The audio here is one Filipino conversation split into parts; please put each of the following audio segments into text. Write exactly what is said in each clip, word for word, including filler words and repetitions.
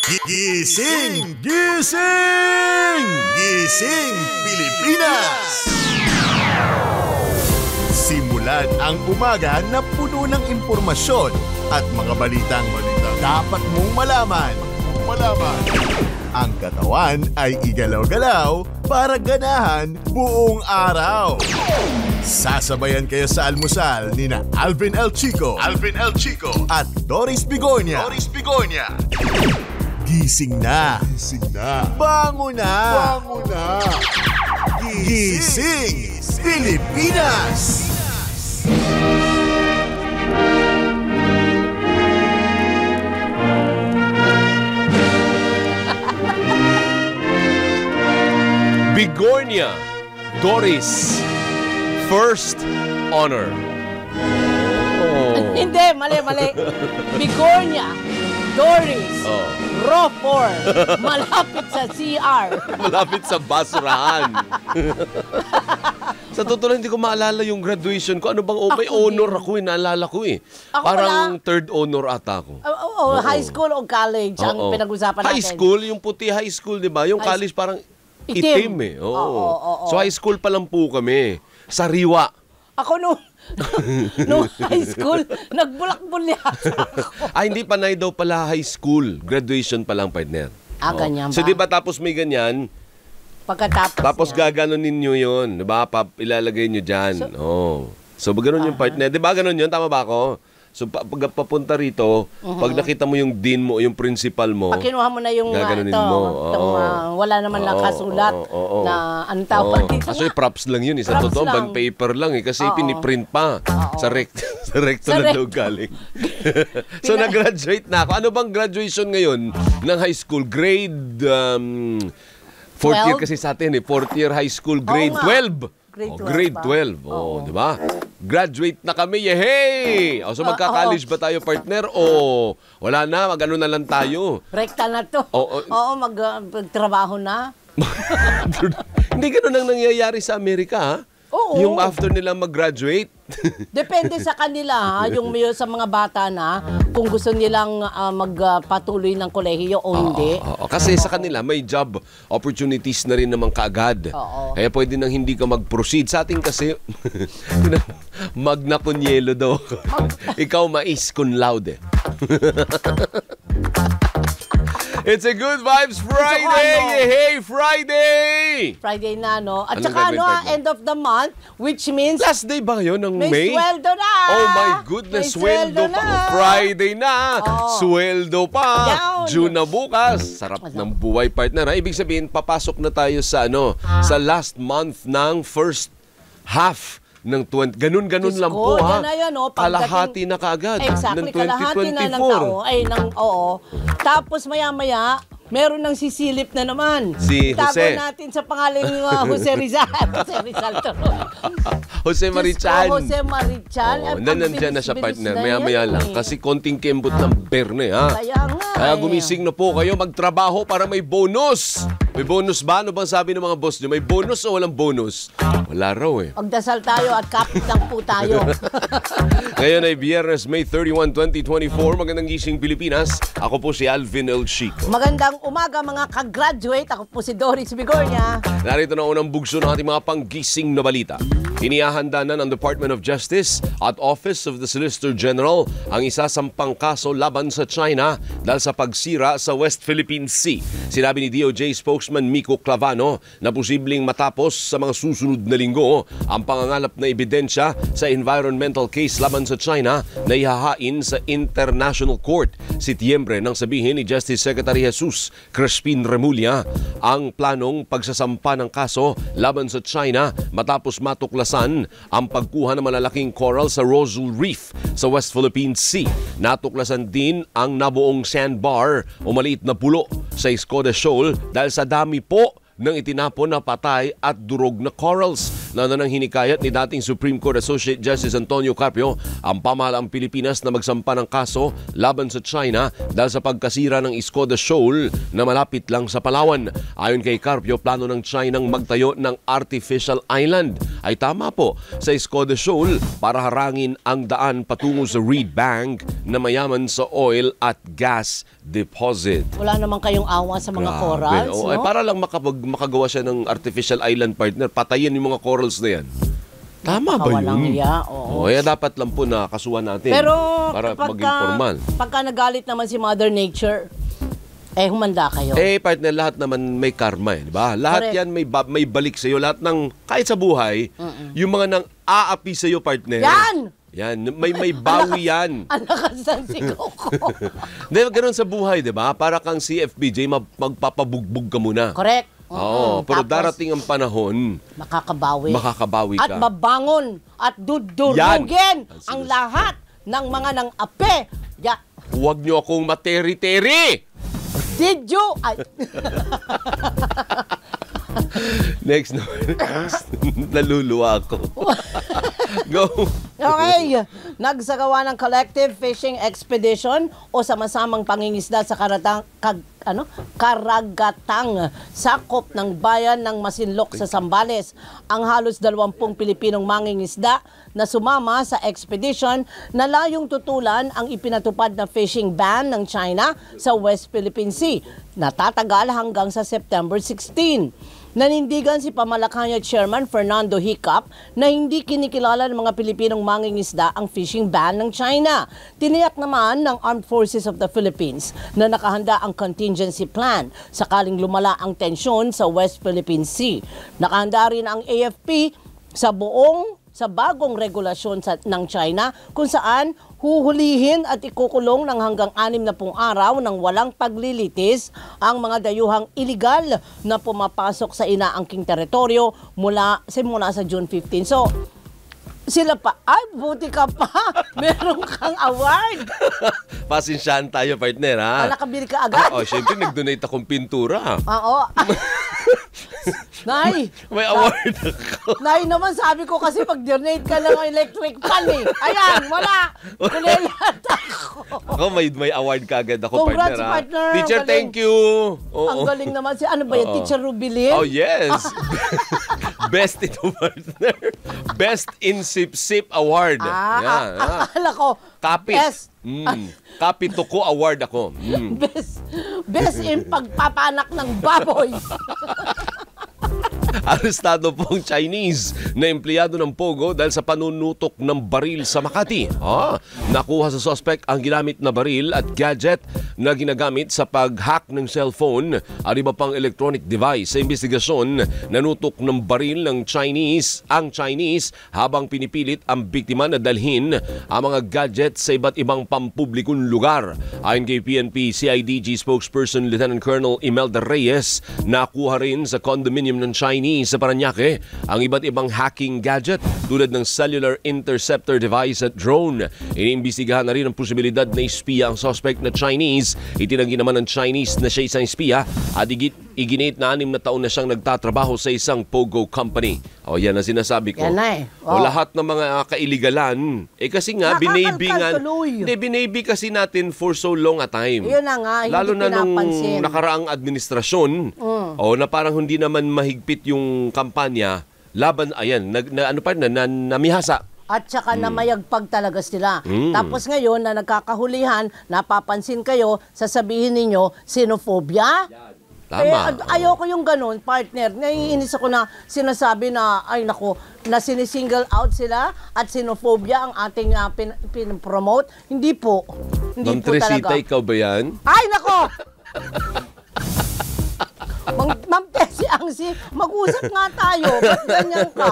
Gising! Gising! Gising Pilipinas! Simulan ang umaga na puno ng impormasyon at mga balitang dapat mong malaman. Malaman. Ang katawan ay igalaw-galaw para ganahan buong araw. Sasabayan kayo sa almusal ni na Alvin El Chico, Alvin El Chico at Doris Bigonya. Doris Bigonya. Gising na. Gising na. Bango na. Bango na. Gising, Gising Pilipinas. Bigonya, Doris, first honor. Oh. Hindi, mali, mali. Bigonya, Doris, oh. Raw four, malapit sa C R. Malapit sa basurahan. Sa totoo lang, hindi ko maalala yung graduation ko. Ano bang, oh, may honor din. Ako eh, naalala ko eh. Ako parang wala. Third honor ata ako. Oo, oh, oh, oh. High school o college ang oh, oh. pinag-usapan natin. High school, yung puti high school, di ba? Yung high college parang itim, itim eh. Oo. Oh, oh, oh, oh. So high school pa lang po kami. Sariwa. Ako nung, nung high school, nagbulak-bulyasa ako. Ah, hindi pa na daw pala high school. Graduation pa lang, partner. Ah, oh. ganyan ba? So di ba tapos may ganyan? Pagkatapos Tapos niya. gaganon ninyo yun. Diba? Pa, ilalagay nyo dyan. So, oh. So gano'n yung uh-huh. partner. Diba gano'n yun? Tama ba ako? So pag papunta rito, uh-huh. pag nakita mo yung dean mo, yung principal mo, pag kinuha mo na yung gaganunin uh, mo. Itong, uh, wala naman lang kasulat oh, oh, oh, na anong tawag dito. Kasi props lang yun. Sa totoo, bond paper lang eh. Kasi oh, piniprint pa. Oh, sa recto sa recto na daw galing. So nag-graduate na ako. Ano bang graduation ngayon ng high school? Grade um, fourth year kasi sa atin eh. Fourth year high school, grade oh, twelve. Grade twelve. Oh, grade twelve. Oh, oh. Di ba? Graduate na kami. Yehey! O, so magka-college ba tayo, partner? O wala na, mag-ano na lang tayo. Rekta na to. Oo, oh, mag, uh, magtrabaho na. Hindi ganun ang nangyayari sa Amerika, ha? Oo. Yung after nila mag-graduate. Depende sa kanila, ha? Yung sa mga bata na, kung gusto nilang uh, magpatuloy uh, ng kolehiyo o hindi. Oo, oo. Kasi sa kanila, may job opportunities na rin naman kaagad. Oo. Kaya pwede nang hindi ka mag-proceed. Sa atin kasi, magna con yelo daw. Ikaw mais con laude. It's a Good Vibes Friday! So, hey, Friday! Friday na, no? At ano saka, ano, end of the month, which means... Last day ba yun ng May? May sweldo na! Oh my goodness, may sweldo, sweldo pa. Na. Friday na! Oh. Sweldo pa! Down. June na bukas. Sarap ng buhay, partner. Ibig sabihin, papasok na tayo sa, ano, ah. sa last month ng first half ng twenty, ganun-ganun lang po, ha? Yan, oh, kalahati na kaagad. Exactly, ng kalahati na ng tao. Ay, ng, oo. Tapos maya-maya, meron ng sisilip na naman. Si Jose. Tago natin sa pangalan ng uh, Jose Rizal. Jose Rizal to. Jose Marichan. Ko, Jose Marichan. Oh, nandiyan na siya, partner. Maya-maya lang. Eh. Kasi konting kembot ng berne, ha? Kaya nga. Kaya gumising na po kayo, magtrabaho para may bonus. May bonus ba? Ano bang sabi ng mga boss nyo? May bonus o walang bonus? Wala raw eh. Magdasal tayo at kapit lang po tayo. Ngayon ay Biyernes, May thirty-one, twenty twenty-four. Magandang gising Pilipinas. Ako po si Alvin El Chico. Magandang umaga mga ka-graduate. Ako po si Doris Bigonya. Narito na unang bugso ng ating mga panggising na balita. Inihahanda na ng Department of Justice at Office of the Solicitor General ang isasampang kaso laban sa China dahil sa pagsira sa West Philippine Sea. Sinabi ni D O J spokesman Miko Clavano na posibleng matapos sa mga susunod na linggo ang pangangalap na ebidensya sa environmental case laban sa China na ihahain sa International Court. Setyembre nang sabihin ni Justice Secretary Jesus Crispin Remulla ang planong pagsasampa ng kaso laban sa China matapos matuklasan ang pagkuha ng malalaking coral sa Rosal Reef sa West Philippine Sea. Natuklasan din ang nabuong sandbar o maliit na pulo sa Escoda Shoal dahil sa dami po ng itinapon na patay at durog na corals. na nang hinikayat ni dating Supreme Court Associate Justice Antonio Carpio ang pamahalaang Pilipinas na magsampa ng kaso laban sa China dahil sa pagkasira ng Escoda Shoal na malapit lang sa Palawan. Ayon kay Carpio, plano ng China ang magtayo ng artificial island. Ay tama po sa Escoda Shoal para harangin ang daan patungo sa Reed Bank na mayaman sa oil at gas deposit. Wala naman kayong awa sa mga Grabe. corals, O, no? ay, para lang makapag, makagawa siya ng artificial island, partner, patayin yung mga corals na yan. Tama ba Kawalang yun? hiya, oo. O, kaya dapat lang po na kasuhan natin Pero para pagka, maging formal. pagka nagalit naman si Mother Nature, eh humanda kayo. Eh, partner, lahat naman may karma, eh, di ba? Lahat Correct. yan may, ba- may balik sa'yo. Lahat ng, kahit sa buhay, yung mga nang aapi sa'yo, partner. Yan! Yan, may may bawi yan. Ang lakas ng sigaw ko. Hindi, ganun sa buhay, di ba? Para kang C F B J, mag- magpapabugbog ka muna. Correct. Oo, Mm, pero tapos, darating ang panahon, makakabawi. makakabawi At ka. babangon at dudurugin ang lahat ng mga nang ape. Ya, Huwag niyo akong materi-teri! did you? Ay, Next naman. Naluluwa ako. Go! okay. Nagsagawa ng collective fishing expedition o sama-samang pangingisda sa karatang, kag, ano, karagatang sakop ng bayan ng Masinloc sa Zambales. Ang halos dalawampung Pilipinong mangingisda na sumama sa expedition na layong tutulan ang ipinatupad na fishing ban ng China sa West Philippine Sea na tatagal hanggang sa September sixteen. Nanindigan si Pamalacanya Chairman Fernando Hiccup na hindi kinikilala ng mga Pilipinong mangingisda ang fishing ban ng China. Tiniyak naman ng Armed Forces of the Philippines na nakahanda ang contingency plan sakaling lumala ang tensyon sa West Philippine Sea. Nakahanda rin ang A F P sa buong sa bagong regulasyon sa, ng China kung saan huhulihin at ikukulong ng hanggang anim na pung araw ng walang paglilitis ang mga dayuhang iligal na pumapasok sa inaangking teritoryo mula, simula sa June fifteenth. So, sila pa, ay, buti ka pa. Meron kang award. Pasensyahan tayo, partner, ha? Ah, nakabili ka agad? Oo, syempre, nag-donate akong pintura. Oo. Nay! May award ako. Nay naman, sabi ko kasi pag-donate ka ng electric fan eh. Ayan, wala. Kulilat ako. Ako, may, may award ka agad ako, Congrats, partner, ha? partner. Teacher, Galing. thank you. Oo. Ang galing naman si, ano ba yan, Oo. Teacher Rubilin? Oh, yes. Best ito, partner. Best in Sip-Sip Award. Ah, Yan, ah, ha? akala ko, Kapit. best, Mm. Kapit ko award ako. Mm. best, best in pagpapanak ng baboy. Arestado po ang Chinese na empleyado ng Pogo dahil sa panunutok ng baril sa Makati. Ah, nakuha sa suspect ang ginamit na baril at gadget na ginagamit sa pag-hack ng cellphone at iba pang electronic device. Sa investigasyon, nanutok ng baril ng Chinese ang Chinese habang pinipilit ang biktima na dalhin ang mga gadget sa iba't ibang pampublikong lugar. Ayon kay P N P C I D G spokesperson Lieutenant Colonel Imelda Reyes, nakuha rin sa condominium ng Chinese sa Parañaque ang iba't ibang hacking gadget tulad ng cellular interceptor device at drone. Iniimbestigahan na rin ang posibilidad na espiya ang suspect na Chinese. Itinanggi naman ng Chinese na siya isang espiya at igit, iginit na anim na taon na siyang nagtatrabaho sa isang Pogo company. O yan ang sinasabi ko. Yan na eh. O Oh. lahat ng mga uh, kailigalan, eh kasi nga, binaby nga, Nakakalkal tuloy. hindi, binaby kasi natin for so long a time. Yun na nga, hindi Lalo na nung pinapansin. nakaraang administrasyon, Mm. o na parang hindi naman mahigpit yung kampanya, laban, ayan, nag, na, ano pa, na, na, namihasa. At saka Hmm. na mayagpag talaga sila. Mm. Tapos ngayon na nagkakahulihan, napapansin kayo, sasabihin ninyo, xenophobia? Tama. Eh, ad- ayoko yung ganun, partner. Naiinis ako na sinasabi na, ay nako, na sinisingle out sila at xenophobia ang ating uh, pin- pin-promote. Hindi po. Hindi Ma'am po Tresita, talaga. ikaw ba yan? Ay nako! Mang, Ma'am Tessie Angsi, mag-usap nga tayo. Ba't ganyan ka?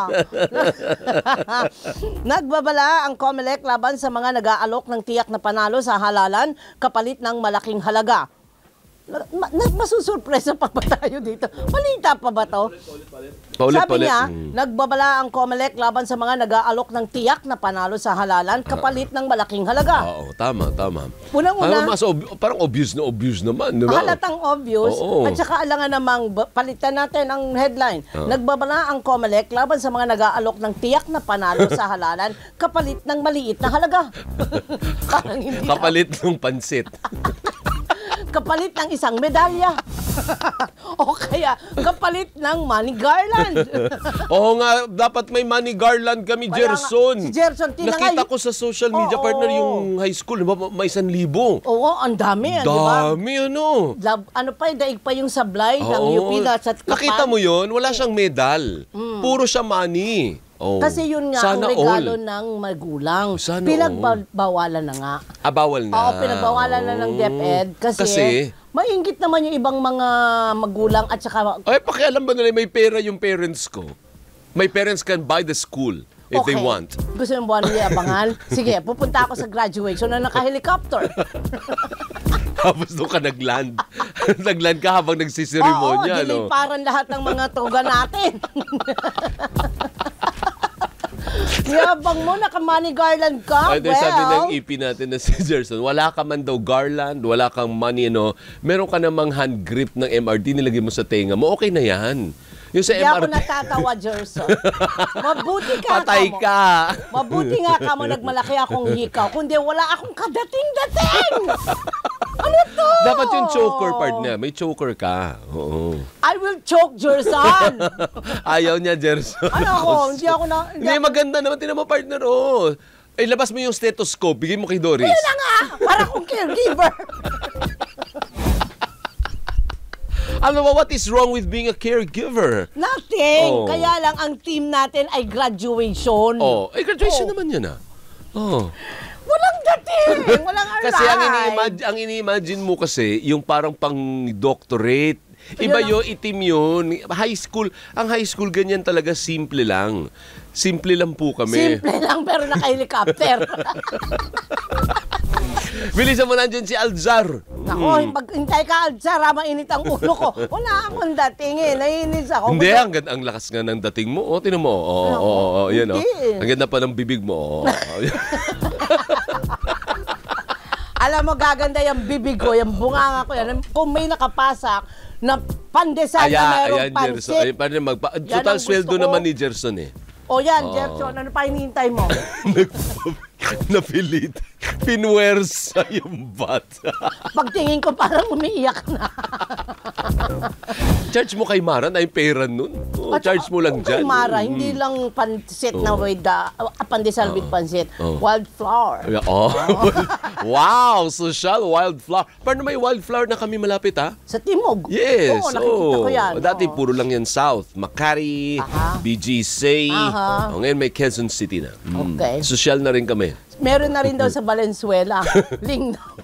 Nagbabala ang COMELEC laban sa mga nag-aalok ng tiyak na panalo sa halalan kapalit ng malaking halaga. ma- na- masusurpresa pa ba tayo dito? Balita pa ba to? Paulit, Sabi paulit. niya, Mm. nagbabala ang COMELEC laban sa mga nag-aalok ng tiyak na panalo sa halalan kapalit ng malaking halaga. Oo, tama, tama. Unang-una, Parang, mas ob- parang obvious na obvious naman, di ba? halatang obvious, Oo. at saka alangan namang ba- palitan natin ang headline. Oo. Nagbabala ang COMELEC laban sa mga nag-aalok ng tiyak na panalo sa halalan kapalit ng maliit na halaga. Parang hindi na- Kapalit ng pansit. kapalit ng isang medalya. O kaya kapalit ng money garland. Oo nga, dapat may money garland kami, Kaya nga, Gerson. si Gerson, tinangay. Nakita ko sa social media, Oo. partner, yung high school, di ba, may isang libo. Oo, ang dami, di ba? Dami, ano? Lab, ano pa, daig pa yung sablay ng U P na sa Kapan. Nakita mo yun? Wala siyang medal. Puro siya money. Oh. Kasi yun nga Sana ang regalo all. ng magulang. Sana Pinagbawalan na nga. Ah, bawal na. Oo, pinagbawalan na ng DepEd kasi, Kasi? mainggit naman yung ibang mga magulang at saka Ay, pakialam ba nila may pera yung parents ko? My parents can buy the school if they want. Gusto mo buwan niya abangan? Sige, pupunta ako sa graduation na naka-helicopter. Tapos doon ka nag-land. Nag-land ka habang Oo, nagsisirimonya, no? diliparan lahat ng mga tuga natin. Yabang mo, naka-money garland ka. Ay, well, sabi ng E P natin na si Gerson, wala ka man daw garland, wala kang money, no? Meron ka namang hand grip ng M R T, nilagay mo sa tenga mo, okay na yan. Yung sa Hindi ako M R T, natatawa, Gerson. Mabuti ka patay mo. ka. Mabuti nga ka mo nagmalaki akong hikaw, kundi wala akong kadating-dating. Ano to? Dapat yung choker part niya. May choker ka. Oo. I will choke, Gerson. Ayaw niya, Gerson. Ano ako? Hindi ako na... Hindi, maganda naman. Tinan mo, partner, oh. Ay, labas mo yung stethoscope. Bigay mo kay Doris. Yun na nga! Para akong caregiver. Alam mo, what is wrong with being a caregiver? Nothing. Oh. Kaya lang ang team natin ay graduation. Oh, ay, graduation Oh. naman yan, ah. Oh. Walang dating. Walang aray. Kasi ang ini-imagine, ang ini-imagine mo kasi, yung parang pang-doctorate. Iba Yun yun, itim yun. High school, ang high school ganyan talaga, simple lang. Simple lang po kami. Simple lang pero naka-helicopter. Bilisan mo nandiyan si Alzar. Ako, pag hintay ka, Alzara, mainit ang ulo ko. Wala akong dating eh. Naiinis ako. Hindi, ang, ganda- ang lakas nga ng dating mo. O, tinan mo. Oo, oo, oo, oo, yan, oh. Hindi. Ang ganda pa ng bibig mo. Oo, oo. Alam mo, gaganda yung bibig ko, yung bunganga ko yan. Kung may nakapasak na pandesal na merong pansit. Ay, paano magpa- Yan Total ang gusto sweldo ko. naman ni Gerson eh. O yan, Jefferson, ano pa hinihintay mo? Napilit. Pinwersa yung bata. Pagtingin ko parang umiiyak na. Charge mo kay Mara na yung pera nun. Oh, At charge saka, mo lang kung kay dyan. Mara, Mm. hindi lang pansit na with the, uh, pandesal with pansit. Oh. Wildflower. Oh. Wow, social wildflower. Paano may wildflower na kami malapit, ha? Sa Timog. Yes. Oo, nakikita ko yan. Dati Oo. puro lang yan South. Makati, Aha. B G C. Aha. Oh, ngayon may Quezon City na. Mm. Okay. Social na rin kami. Meron na rin daw sa Valenzuela. Lingnaw.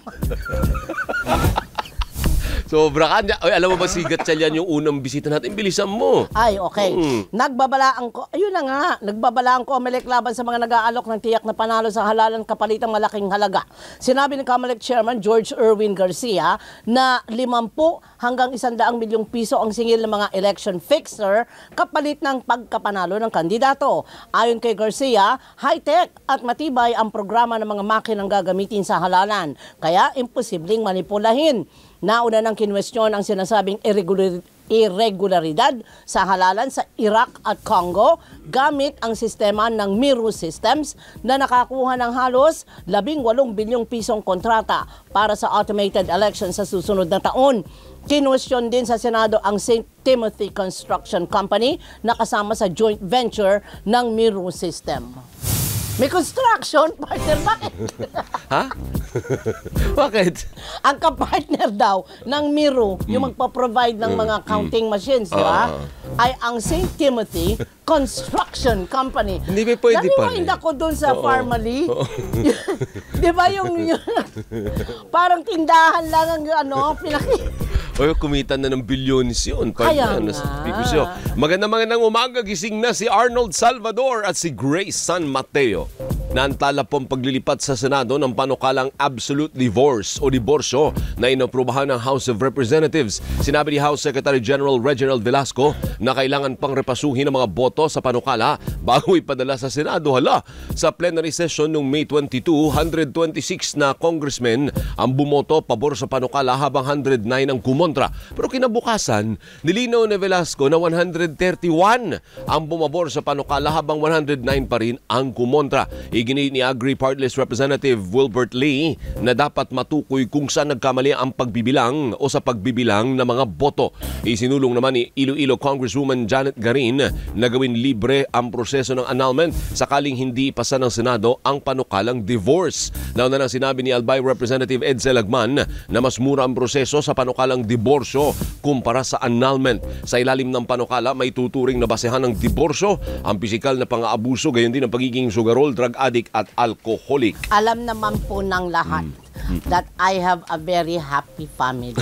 Sobra ka. Ay, alam mo ba si Gatchalian yung unang bisita natin? Bilisan mo. Ay, okay. Mm. Nagbabala ang ko, ayun na nga, nagbabala ang COMELEC laban sa mga nag-aalok ng tiyak na panalo sa halalan kapalitang malaking halaga. Sinabi ni COMELEC Chairman George Erwin Garcia na limampu hanggang isandaang milyong piso ang singil ng mga election fixer kapalit ng pagkapanalo ng kandidato. Ayon kay Garcia, high-tech at matibay ang programa ng mga makinang gagamitin sa halalan. Kaya imposibleng manipulahin. Nauna ng kinwestiyon ang sinasabing irregular, irregularidad sa halalan sa Iraq at Congo gamit ang sistema ng Miru Systems na nakakuha ng halos labing walong bilyong pisong kontrata para sa automated election sa susunod na taon. Kinwestiyon din sa Senado ang Saint Timothy Construction Company na kasama sa joint venture ng Miru System. May construction, partner, bakit? Ha? Bakit? Ang kapartner daw ng Miru, yung magpa-provide ng mga counting machines, di ba? Ah. Ay ang Saint Timothy Construction Company. Hindi ba pwede pa rin? Nariwind ako dun sa Oo. Farmally. Oo. Di ba yung, yung parang tindahan lang ang ano, pinaki... O, kumita na ng bilyones yun. Kaya Partner, nga. Pico siya. Magandang magandang umaga. Gising na si Arnold Salvador at si Grace San Mateo. naantala po ang paglilipat sa Senado ng panukalang absolute divorce o diborsyo na inaprubahan ng House of Representatives. Sinabi ni House Secretary General Reginald Velasco na kailangan pang repasuhin ang mga boto sa panukala bago ipadala sa Senado. Hala, sa plenary session noong May twenty-two, one hundred twenty-six na congressmen ang bumoto pabor sa panukala habang one hundred nine ang kumontra. Pero kinabukasan, nilinaw ni Velasco na one hundred thirty-one ang bumabor sa panukala habang one hundred nine pa rin ang kumontra. Igini ni Agri Party List Representative Wilbert Lee na dapat matukoy kung saan nagkamali ang pagbibilang o sa pagbibilang ng mga boto. Isinulong naman ni Iloilo Congresswoman Janet Garin na gawin libre ang proseso ng annulment sakaling hindi ipasa ng Senado ang panukalang divorce. Nauna nang sinabi ni Albay Representative Edsel Lagman na mas mura ang proseso sa panukalang diborsyo kumpara sa annulment. Sa ilalim ng panukala, may tuturing na basehan ng diborsyo ang pisikal na pang-aabuso, gayon din ang pagiging sugarol, drug addict at alcoholic. Alam naman po ng lahat hmm. that I have a very happy family.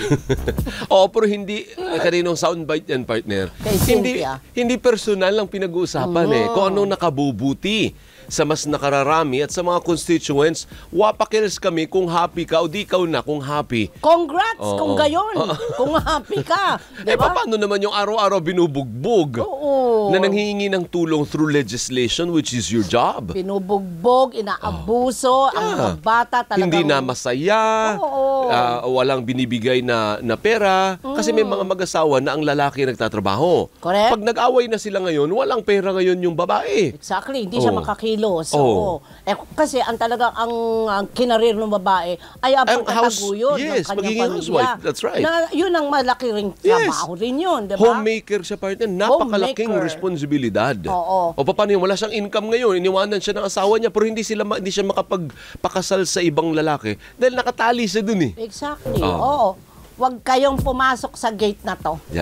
Oo, pero hindi, kaninong soundbite yan, partner. Kay Hindi, Cynthia. hindi personal lang pinag-uusapan eh. Kung anong nakabubuti sa mas nakararami at sa mga constituents, wapakils kami kung happy ka o di ikaw na kung happy. Congrats Oo. kung gayon. Kung happy ka. Eh, Diba? paano naman yung araw-araw binubugbog? Oo. Na nanghihingi ng tulong through legislation, which is your job. Binubugbog, inaabuso, ang mga bata talagang... Hindi na masaya, Oo. ah, walang binibigay na, na pera, kasi may mga mag-asawa na ang lalaki nagtatrabaho. Correct. Pag nag-away na sila ngayon, walang pera ngayon yung babae. Exactly, hindi siya Oo. makakilos. Oo. Oo. Eh, kasi ang talagang ang, ang kinarir ng babae ay ang Ang house- pagkataguyod yes, ng kanyang magiging pamilya. housewife. That's right. Na, yun ang malaki ring trabaho rin yun, di ba? Homemaker siya, partner. Napakalaking Homemaker. responsibilidad. Oo. O paano yun? Wala siyang income ngayon. Iniwanan siya ng asawa niya pero hindi sila ma- hindi siya makapagpakasal sa ibang lalaki dahil nakatali siya dun eh. Exactly, Oo. oo. Huwag kayong pumasok sa gate na to. Yeah.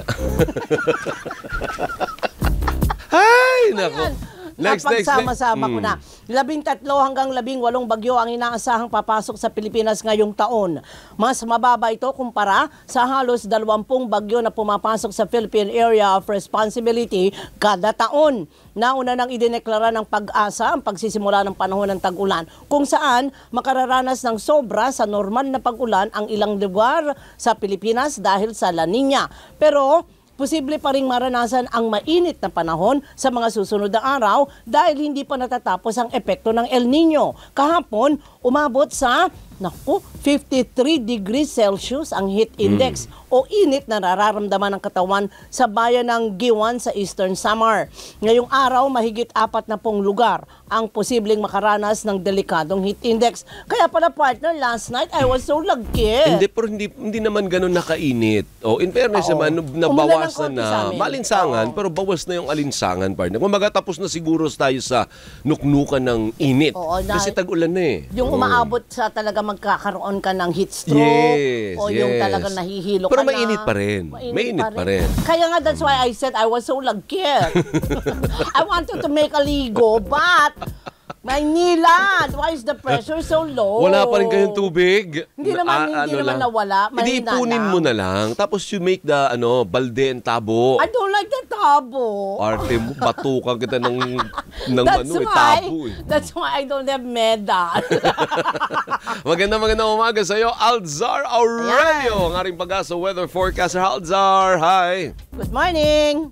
Ay, nako. Ayan. Next, next, next. Napagsama-sama ko Mm. na. Labing tatlo hanggang labing walong bagyo ang inaasahang papasok sa Pilipinas ngayong taon. Mas mababa ito kumpara sa halos dalawampung bagyo na pumapasok sa Philippine Area of Responsibility kada taon. Nauna nang idineklara ng Pag-asa ang pagsisimula ng panahon ng tag-ulan, kung saan makararanas ng sobra sa normal na pag-ulan ang ilang lugar sa Pilipinas dahil sa La Niña. Pero posible pa ring maranasan ang mainit na panahon sa mga susunod na araw dahil hindi pa natatapos ang epekto ng El Nino. Kahapon, umabot sa naku, fifty-three degrees Celsius ang heat index mm. o init na nararamdaman ng katawan sa bayan ng Giwan sa Eastern Samar. Ngayong araw, mahigit apat na pong lugar ang posibleng makaranas ng delikadong heat index. Kaya pala, partner, last night I was so lagkit. Hindi, pero hindi, hindi naman ganun nakainit. O, in fairness Oo. naman, Umulan ng nabawasan konti sa na. amin. Malinsangan, Oo. pero bawas na yung alinsangan, partner. Kung magatapos na siguro tayo sa nuknukan ng init. Oo, na- Kasi tag-ulan na eh. Yung Oo. umaabot sa talaga magkakaroon ka ng heat stroke Yes, o yung yes. talagang nahihilo Pero ka na. mainit pa rin. Mainit pa rin. Kaya nga that's why I said I was so lagkit. I wanted to make a ligo but Maynila, why is the pressure so low? Wala pa rin kayong tubig? Hindi naman, Ah, hindi ano naman lang. nawala. Hindi, Mahina ipunin lang. mo na lang. Tapos you make the ano, balde and tabo. I don't like the tabo. Arte mo, batukan kita ng, ng That's ano, eh, why, tabo eh. that's why I don't have medal. Maganda magandang umaga sa iyo, Alzar Aurelio, ang aring pag-asa weather forecaster. Alzar, hi! Good morning.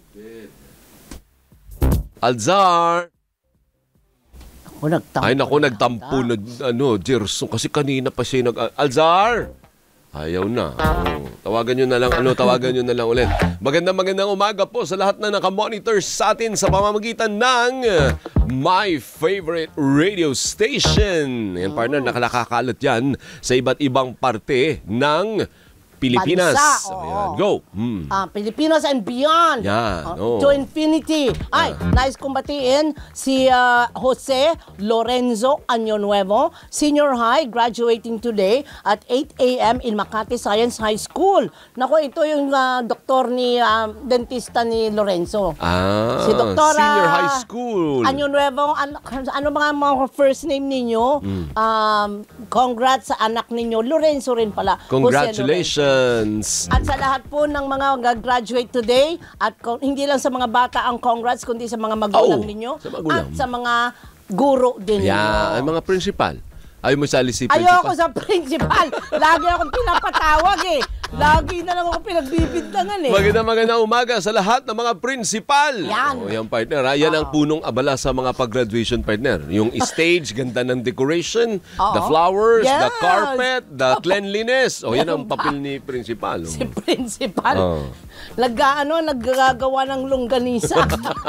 Alzar! Ako nagtampo. Ay naku, nagtampo na, ano, Gerson, kasi kanina pa siya nag... Alzar! Ayaw na. Oh, tawagan nyo na lang, ano, tawagan nyo na lang ulit. Magandang magandang umaga po sa lahat na nakamonitor sa atin sa pamamagitan ng My Favorite Radio Station. Yan, partner, nakalakakalat yan sa iba't ibang parte ng Pilipinas. Bansa, oo. Ayan, go. Hmm. Ah, Pilipinas and beyond. Yan, Ah, oo. To infinity. Ay, nice kumbatiin si ah, Jose Lorenzo Añonuevo, senior high, graduating today at eight a m in Makati Science High School. Nako, ito yung ah, doktor ni, ah, dentista ni Lorenzo. Ah, Si Doktora senior high school. Añonuevo, ano, ano mga mga first name ninyo? Hmm. Um, congrats sa anak ninyo. Lorenzo rin pala. Jose Lorenzo. Congratulations. At sa lahat po ng mga graduate today, at kung- hindi lang sa mga bata ang congrats, kundi sa mga magulang Oh, ninyo, sa magulang. at sa mga guro din Yeah, ay ninyo. mga principal. Ayaw mo sali si Ayoko principal? sa principal. Lagi akong pinapatawag eh. Lagi na lang ako pinagbibintangan eh. Magandang magandang umaga sa lahat ng mga principal. Yan. O, yan partner. Ha? Yan ang punong abala sa mga pag-graduation partner. Yung stage, ganda ng decoration, Oo. the flowers, the Yes. carpet, the cleanliness. O yan ang papel ni principal. Si principal. Oh. Nag-ano, naggagawa ng longganisa.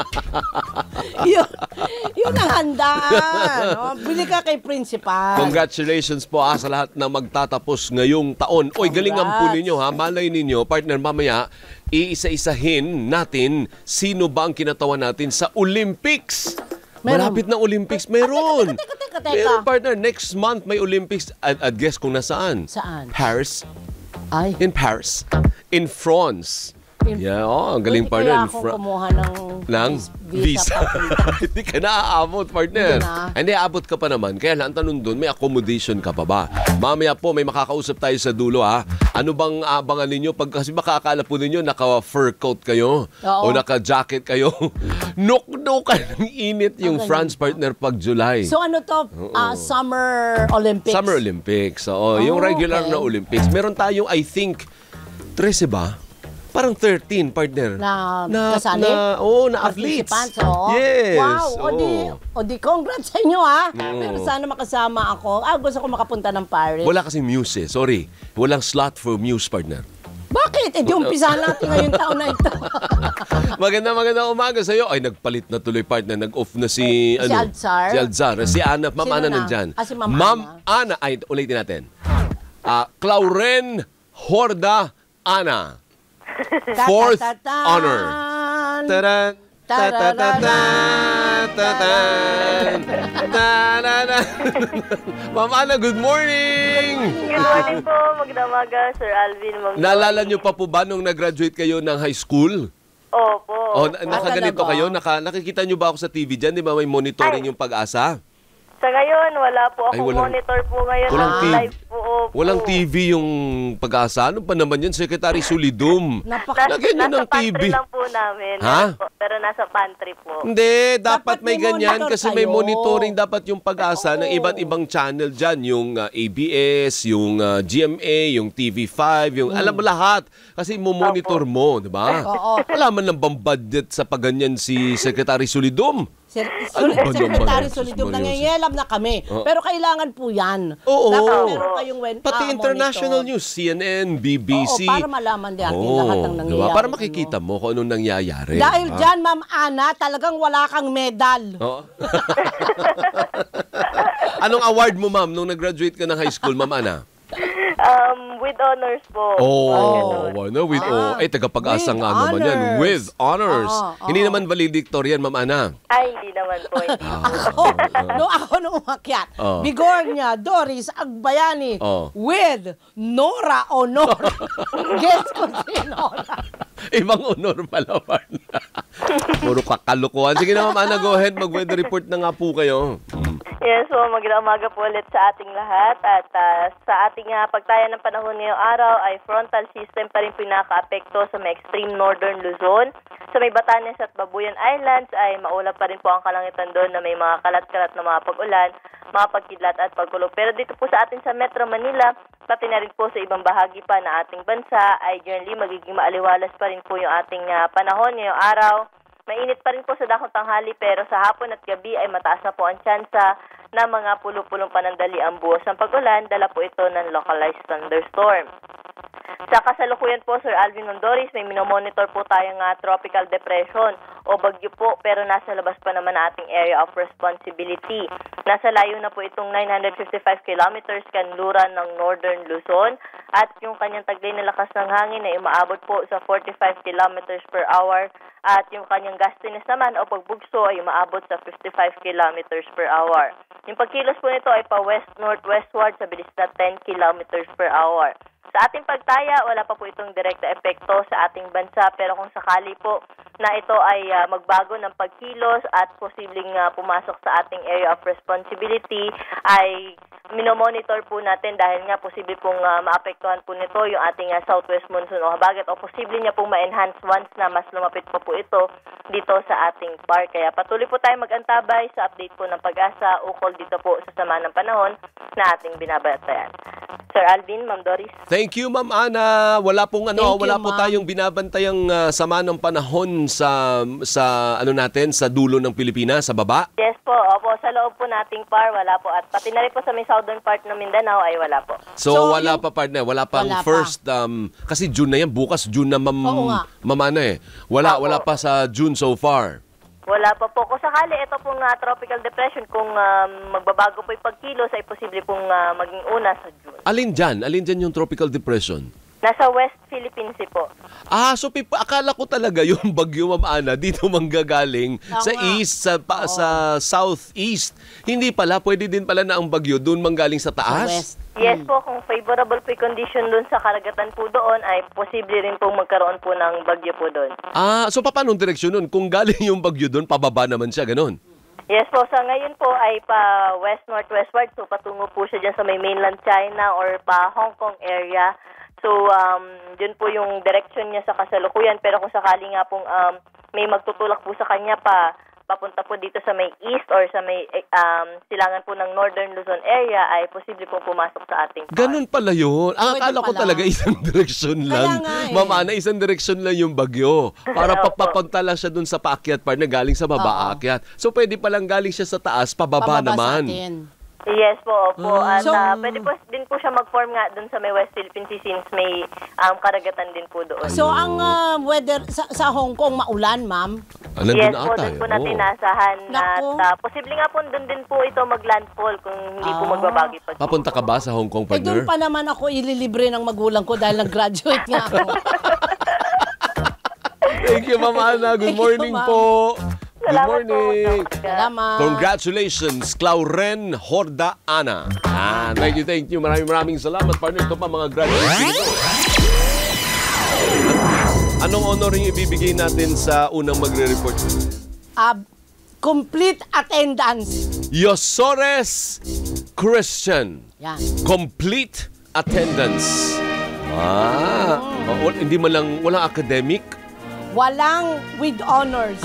yun, yun ang handaan. No? Bili ka kay principal. Congratulations po ah, sa lahat na magtatapos ngayong taon. Oy, galingan po Congrats. ninyo ha. Malay ninyo, partner, mamaya, iisa-isahin natin sino ba ang kinatawan natin sa Olympics. Meron. Malapit na Olympics. Meron. Teka, teka, teka, teka. Meron, partner. Next month may Olympics. At, at guess kung nasaan? Saan? Paris. Ay. In Paris. In France. In- Yeah, oh, ang galing Pwede partner. kaya In akong Fra- kumuha ng, ng visa. visa. papunta. Hindi ka naaabot, partner. Hindi na. Hindi, aabot ka pa naman. Kaya lang, ang tanong doon, may accommodation ka pa ba? Mamaya po, may makakausap tayo sa dulo, ha? Ano bang abangan ninyo? Pag, kasi makakala po ninyo, naka-fur coat kayo. Oo. O naka-jacket kayo. Nuk-nukan ng init yung Ang France partner pag July. So ano to? Ah, Summer Olympics? Summer Olympics. Oo, yung Oh, regular okay. na Olympics. Meron tayong, I think, trese ba? Parang thirteen, partner. Na kasali? Na, oo, na athletes. Participants, oo. Yes. Wow, o di, oo. o di congrats sa inyo ha. Oo. Pero sana makasama ako. Ah, gusto ko makapunta ng Paris. Wala kasi muse eh. Sorry. Walang slot for muse, partner. Bakit? Eh, di umpisa natin ngayong taon na ito. Maganda, maganda umaga sa iyo. Ay, nagpalit na tuloy, partner. Nag-off na si, Si ano? Alzar? Si Alzar. Si Ana. Ma'am Sino Ana na? nandyan. Ah, si Ma'am Ana. Ay, ulitin natin. Ah, Clauren Horda Ana. Fourth Ta-ta-ta-tan. honor. Taran. Ta-ta-ta-tan. Ta-tan. Ta-ta-tan. Ma'am Ana, good morning! Good morning po, magdamaga, Sir Alvin. Ma'am Naalala Joy. niyo pa po ba nung nag-graduate kayo ng high school? Opo. Oh, na- nakaganito talaga? kayo? Naka, nakikita niyo ba ako sa T V dyan? Di ba may monitoring Ay. yung pag-asa? Sa ngayon, wala po Ay, akong walang- monitor po ngayon. walang ng T V. live po. Opo. Walang T V yung pag-asa. Ano pa naman yun? Secretary Solidum. Napaka- Nas, Lagyan nyo nasa ng T V. pantry lang po namin. Ha? Meron po, pero nasa pantry po. Hindi, dapat, Dapat may may ganyan monitor kasi may kayo. monitoring dapat yung pag-asa ng Oo. iba't ibang channel dyan. Yung uh, A B S, yung uh, G M A, yung T V five, yung alam mo lahat. Kasi mo-monitor mo, di ba? Oo. Wala man lang bang budget sa pagganyan si Secretary Solidum. Sir, Ano ba Secretary naman? Solidum, Sus, nangingialam na kami. Oo. Pero kailangan po yan. Oo. Dapat meron kayong wen- Pati ah, international monitor. news, C N N, B B C. Oo, para malaman din natin Oo, lahat ng diba? nangyayari. Para makikita mo kung anong nangyayari. Dahil diba? dyan, Ma'am Ana, talagang wala kang medal. Oo. Anong award mo, ma'am, nung nag-graduate ka ng high school, ma'am Ana? Um, with honors po. Oh, Ganun. ano, with, oh, Ah, eh, tagapag-asa with nga naman yan. honors. With honors. Oo, oo. Hindi naman valedictorian, ma'am Ana. Ay, hindi naman po. Hindi. Ako, no, ako nung umakyat. Oh. Bigornia, Doris, Agbayani, Oh. with Nora Honor. Guess ko si Nora. Ibang honor pala, partner. Puro kakalukuhan. Sige na, ma'am Ana, go ahead. Mag-weather report na nga po kayo. Yes, so magandang umaga po ulit sa ating lahat at ah, sa ating uh, pagtaya ng panahon ngayong araw ay frontal system pa rin pinaka-apekto sa may extreme northern Luzon. Sa may Batanes at Babuyan Islands ay maulap pa rin po ang kalangitan doon na may mga kalat-kalat na mga pag-ulan, mga pagkidlat at pagkulog. Pero dito po sa atin sa Metro Manila, pati na rin po sa ibang bahagi pa na ating bansa ay generally magiging maaliwalas pa rin po yung ating uh, panahon ngayong araw. Mainit pa rin po sa dakong tanghali pero sa hapon at gabi ay mataas na po ang tsansa na mga pulo-pulong panandali ang buhos ng pag-ulan, dala po ito ng localized thunderstorm. Sa kasalukuyan po, Sir Alvin Mondoris, may minomonitor po tayong uh, tropical depression o bagyo po pero nasa labas pa naman ang ating area of responsibility. Nasa layo na po itong nine hundred fifty-five kilometers kanluran ng northern Luzon at yung kanyang taglay na lakas ng hangin ay umaabot po sa forty-five kilometers per hour at yung kanyang gustiness naman o pagbugso ay umaabot sa fifty-five kilometers per hour. Yung pagkilos po nito ay pa west-northwestward sa bilis na ten kilometers per hour. Sa ating pagtaya, wala pa po itong direkta epekto sa ating bansa pero kung sakali po na ito ay uh, magbago ng pagkilos at posibleng uh, pumasok sa ating area of responsibility ay minomonitor po natin dahil nga posible pong uh, maapektuhan po nito yung ating uh, southwest monsoon o habagat o posible niya pong ma-enhance once na mas lumapit pa po ito dito sa ating park. Kaya patuloy po tayo mag-antabay sa update po ng Pag-asa ukol dito po sa sama ng panahon na ating binabantayan. Sir Alvin, Ma'am Doris. Thank you, Ma'am Ana. Wala pong ano, Thank wala you, po ma'am. tayong binabantayang uh, sama ng panahon sa sa ano natin sa dulo ng Pilipinas sa baba. Yes po, opo, sa loob po nating par, wala po. At pati na rin po sa may southern part ng Mindanao ay wala po. So, So, wala yung- pa partner, wala pang Wala pa. first um kasi June na yan, bukas June na mam Oo nga. mamana eh. Wala Opo. wala pa sa June so far. Wala pa po. Kung sakali, ito pong uh, tropical depression, kung um, magbabago po yung pagkilos, ay posible pong uh, maging una sa June. Alin dyan? Alin dyan yung tropical depression? Nasa West Philippines Sea po. Ah, so pip- akala ko talaga yung bagyo, Ma'am Ana, dito manggagaling Tama. sa east, sa, pa, sa southeast. Hindi pala, pwede din pala na ang bagyo doon manggaling sa Sa taas? west. Yes po, kung favorable po yung condition doon sa karagatan po doon, ay posible rin pong magkaroon po ng bagyo po doon. Ah, so paano direksyon nun? Kung galing yung bagyo doon, pababa naman siya, ganun? Yes po, sa ngayon po ay pa west-northwestward, so patungo po siya dyan sa may mainland China or pa Hong Kong area. So, um, yun po yung direction niya sa kasalukuyan. Pero kung sakali nga pong um, may magtutulak po sa kanya pa, papunta po dito sa may east or sa may um, silangan po ng northern Luzon area, ay posible pong pumasok sa ating park. Ganun pala yun. Ang Pwede akala ko pala. talaga isang direksyon lang. nga eh. Ma'am Ana, isang direksyon lang yung bagyo. Para Opo. papapunta lang siya dun sa paakyat part na galing sa baba Oo. aakyat. So pwede palang galing siya sa taas, pababa, Pababa naman. sa atin. Yes po, opo. At So- ah, pwede po din po siya mag-form nga doon sa may West Philippine Sea since may um, karagatan din po doon. So, ang uh, weather sa, sa Hong Kong, maulan, ma'am? Ah, nandun Yes na po, ata doon eh. po natin Oo. nasahan na Naku. uh, posible nga po doon din po ito mag-landfall kung hindi po Ah. magbabago pa. Papunta ka ba sa Hong Kong, Eh, doon partner? pa naman ako ililibre ng magulang ko dahil nag-graduate nga ako. Thank you, Ma'am Ana. Good Thank you, morning ma'am. po. Good Salamat morning. po. Salamat. Congratulations, Clauren Horda Ana. Ah, thank you, thank you. Maraming maraming salamat, partner. Ito pa mga graduates. Anong honor yung ibibigay natin sa unang magre-report? Ah, complete attendance. Yosores Christian. Yan. Complete attendance. Ah, oh, hindi man lang, walang academic. Walang with honors.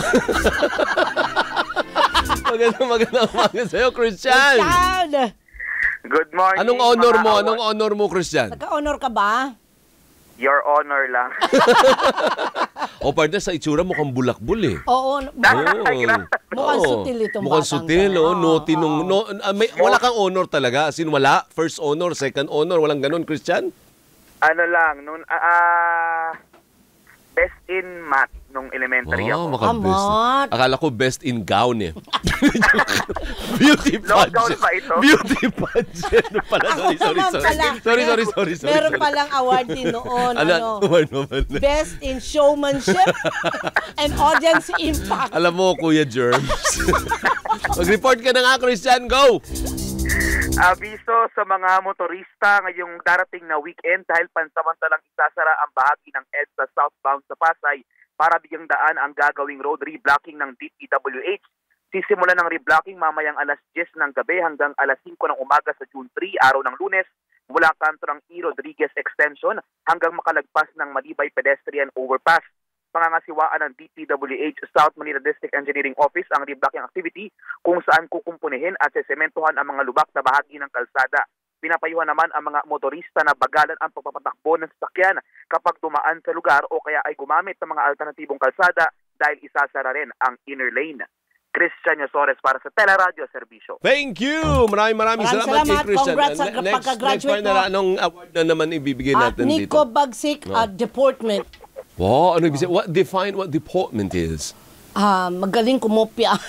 Magandang magandang umaga sa'yo, Christian. Yan. Good morning. Anong honor mga mo? award- Anong honor mo, Christian? Nagka-honor ka ba? Your honor lang. O, partner, sa itsura mukhang bulakbul eh. Oo. Oo. Mukhang Oo. sutil itong Mukhang batang sutil, to. oh. Oo, Naughty nung, oo. no, ah, may, wala kang honor talaga. As in, wala. First honor, second honor. Walang ganun, Christian? Ano lang, nung ah, ah, best in math nung elementary Wow, ako. maka best. Amat. Akala ko best in gown eh. Beauty Long gown pageant. ba ito? Beauty pageant. Ano pala? Ako Sorry, sorry, naman sorry. pala. Sorry, sorry, Meron- sorry, sorry. Meron sorry. palang award din noon. Ano? ano, Ano naman? Best in showmanship and audience impact. Alam mo, Kuya Germs. Mag-report ka na nga, Christian. Go! Abiso sa mga motorista ngayong darating na weekend dahil pansamantalang isasara ang bahagi ng EDSA southbound sa Pasay para bigyang daan ang gagawing road reblocking ng D P W H. Sisimula ng reblocking mamayang alas diyes ng gabi hanggang alas singko ng umaga sa June three, araw ng Lunes, mula kanto ng E. Rodriguez Extension hanggang makalagpas ng Malibay Pedestrian Overpass. Pangangasiwaan ng D P W H South Manila District Engineering Office ang reblocking activity kung saan kukumpunihin at sesementohan ang mga lubak na bahagi ng kalsada. Pinapayuhan naman ang mga motorista na bagalan ang pagpapatakbo ng sasakyan kapag dumaan sa lugar o kaya ay gumamit ng mga alternatibong kalsada dahil isasara rin ang inner lane. Christian Yosores para sa Teleradio Serbisyo. Thank you! Maraming maraming Maraming salamat, salamat. kay Christian. Congrats sa Uh, next, pagka-graduate next partner, mo. anong award na naman ibibigay At natin Nico dito? Bagsik at deportment. Wow, ano ibig sabihin? What, define what deportment is. Ah, magaling kumopya.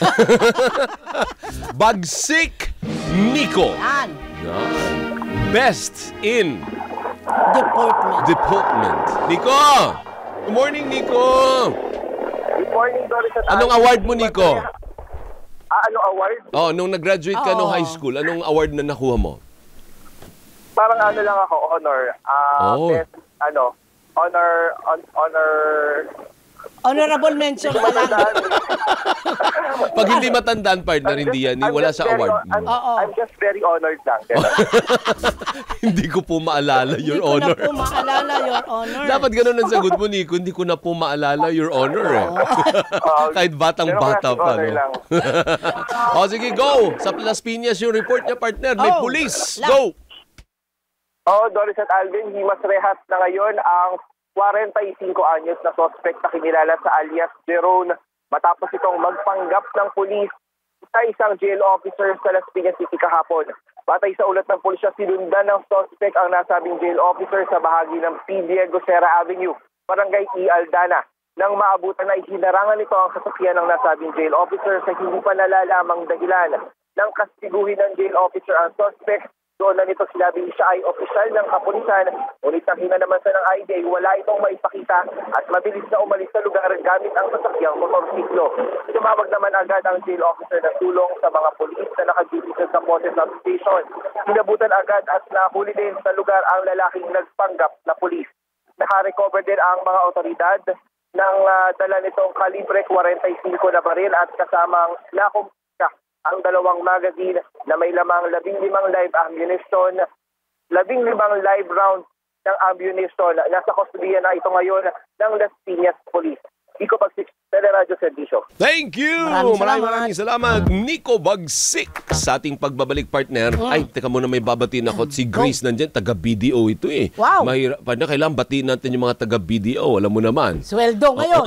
Bagsik Nico. Yan. Yan. Best in Deportment. deportment. Nico! Good morning, Nico! Good morning, Doris. Anong award mo, Nico? Ah, anong award? Oh, nung nag-graduate ka Oo. nung high school, anong award na nakuha mo? Parang ano lang ako, honor. Ah, Oh. best, ano, honor, on, honor, Honorable mention pa lang. Pag hindi matandaan, partner, hindi yan. I'm Wala just sa very- award. I'm, Oo. I'm just very honored lang. Hindi ko po maalala, Your Hindi ko Honor. na po maalala, Your Honor. Dapat ganun ang sagot mo, Nico. Hindi ko na po maalala, Your Honor. Eh. Uh, Kahit batang-bata pero pa. honor No? lang. O sige, go! Sa Las Piñas yung report niya, partner. May Oh, police. la- Go! Oo, Doris at Alvin, himas rehas na ngayon ang forty-five anyos na suspect na kinilala sa alias Jeron matapos itong magpanggap ng pulis sa isang jail officer sa Las Piñas City kahapon. Batay sa ulat ng pulisya, sinundan ng suspect ang nasabing jail officer sa bahagi ng P. Diego Serra Avenue, Barangay E. Aldana. Nang maabutan na ihinarangan nito ang sasakyan ng nasabing jail officer sa hindi pa nalalamang dahilan. Nang kastiguhin ng jail officer ang suspect, doon na nito sinabing siya ay opisyal ng kapulisan, ngunit nakina naman sa ng I D A, wala itong maipakita at mabilis na umalis sa lugar gamit ang sasakyang motorsiklo. Tumawag naman agad ang jail officer ng tulong sa mga pulis na nakaduty sa Zapote substation. Inabutan agad at nahuli din sa lugar ang lalaking nagpanggap na pulis. Nakarecover din ang mga otoridad ng uh, dala nitong kalibre forty-five na baril at kasamang nakumpisa ang dalawang magazine na may lamang labing limang live ammunition, labing limang live rounds ng ammunition. Nasa kustodiya na ito ngayon ng Las Piñas Police. Nico Bagsik, Teleradyo Servicio. Thank you! Maraming Maraming salamat. maraming salamat. Nico Bagsik sa ating pagbabalik, partner. Ay, teka muna, may babatiin ako. Si Grace nandyan, taga-B D O ito eh. Wow. Mahirap. Partner, kailangan batiin natin yung mga taga-B D O. Alam mo naman. Sweldo ngayon.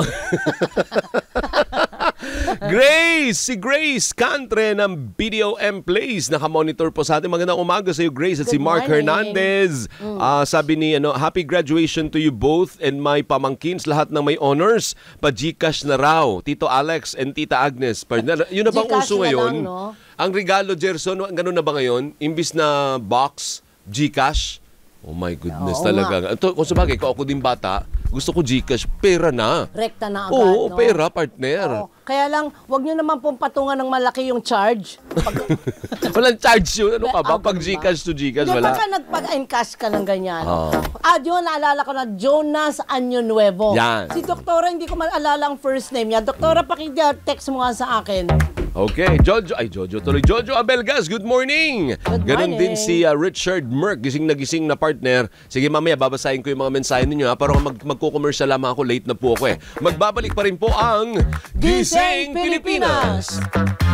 Grace! Si Grace Cantre ng B D O M Place. Nakamonitor po sa atin. Magandang umaga sa iyo, Grace. At si Good Mark morning. Hernandez. Ah, sabi ni, ano, happy graduation to you both and my pamangkins. Lahat ng may honors. Pa-Gcash na raw. Tito Alex and Tita Agnes. Partner, yun na bang Gcash uso na ngayon? lang, no? Ang regalo, Gerson, ganun na ba ngayon? Imbis na box, Gcash? Oh my goodness Oo talaga. Ito, kung sabagay, kung ako din bata, gusto ko Gcash, pera na. Rekta na agad, Oo, no? pera, partner. Oo. Kaya lang, wag nyo naman pong patungan ng malaki yung charge. Pag, Walang charge yun. Ano ka ba? Ah, Pag ganun ba? Gcash to Gcash, Hindi, wala. pagka nagpag-encash ka ng ganyan. Oo. Ah, yun, naalala ko na, Jonas Año Nuevo. Yan. Si Doktora, hindi ko maalala ang first name niya. Doktora, pakitext mo nga sa akin. Okay, Jojo, ay Jojo tuloy. Jojo Abelgas, good morning. Good Ganon din morning. si uh, Richard Merck, gising na gising na partner. Sige mamaya, babasahin ko yung mga mensahe ninyo ha. Pero mag magko-commercial lamang ako, late na po ako eh. Magbabalik pa rin po ang Gising Pilipinas!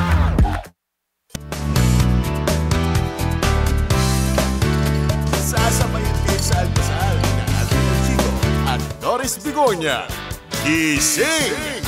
Sasabayan kayo sa almusal na Alvin Chico at Doris Bigonya. Gising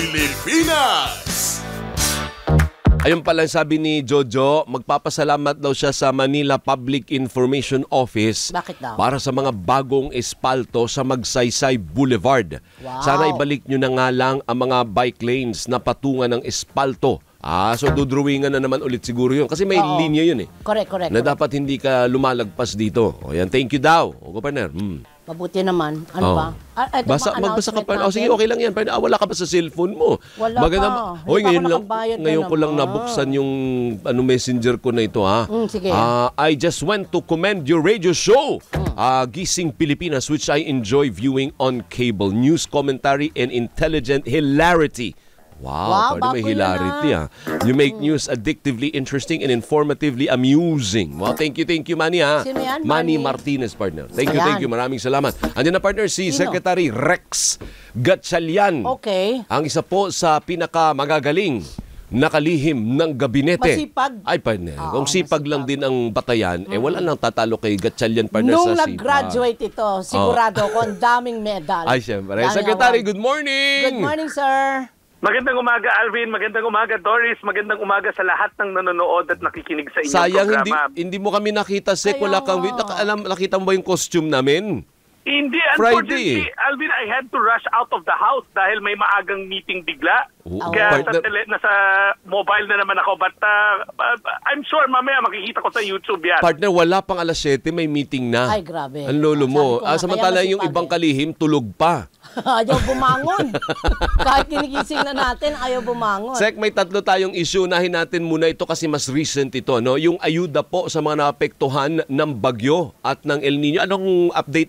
Pilipinas! Ayun pala sabi ni Jojo, magpapasalamat daw siya sa Manila Public Information Office. Bakit daw? Para sa mga bagong espalto sa Magsaysay Boulevard. Wow. Sana ibalik nyo na nga lang ang mga bike lanes na patungan ng espalto. Ah, so dudrawingan na naman ulit siguro yun. Kasi may Oo. linya yun eh. Correct, correct. Na correct. dapat hindi ka lumalagpas dito. O yan, thank you daw. O, partner. Hmm. Mabuti naman. Ano Oh. pa? Ah, ito Basa, mga magbasa ka announcement pa. Oh, sige, natin. okay lang yan. Partner. Ah, wala ka ba sa cellphone mo? Wala Maganda, pa. Hoy, Hindi pa ngayon ako lang, nakabayad na ngayon ko lang naman. nabuksan yung ano messenger ko na ito ha. Mm, sige. Ah, I just went to commend your radio show. Ah, Gising Pilipinas, which I enjoy viewing on cable. News commentary and intelligent hilarity. Wow, Wow, parang may bago yun, hilarity ah. You make news addictively interesting and informatively amusing. Wow, thank you, thank you, Manny ah. Sino yan, Manny Manny? Martinez, partner. Thank you, Ayan. thank you. Maraming salamat. Andiyan na, partner, si Sino? Secretary Rex Gatchalian. Okay. Ang isa po sa pinaka magagaling nakalihim ng gabinete. Masipag. Ay, partner. Oo, Kung sipag lang din ang batayan, eh wala nang tatalo kay Gatchalian, partner, Nung sa sipag. nag-graduate ito, sigurado ko ang daming medal. Ay, siyempre. Daming Secretary, award. good morning! Good morning, sir. Magandang umaga, Alvin. Magandang umaga, Doris. Magandang umaga sa lahat ng nanonood at nakikinig sa inyong Sayang, hindi, programa. hindi mo kami nakita, Sek. Wala Kaya kang... nga. Naka, alam, nakita mo ba yung costume namin? Hindi, Friday. unfortunately, Alvin, I had to rush out of the house dahil may maagang meeting bigla. Oo, Kaya sa, partner. tele, nasa mobile na naman ako. But uh, uh, I'm sure mamaya makikita ko sa YouTube yan. Partner, wala pang alas siyete, may meeting na. Ay, grabe. Ang lolo Sabi mo. ko nga, Ah, samantala kaya yung masipag ibang eh. kalihim, tulog pa. Ayaw bumangon. Kahit kinigising na natin, ayaw bumangon. Sek, may tatlo tayong issue. Unahin natin muna ito kasi mas recent ito. No? Yung ayuda po sa mga naapektuhan ng bagyo at ng El Nino. Anong update natin sa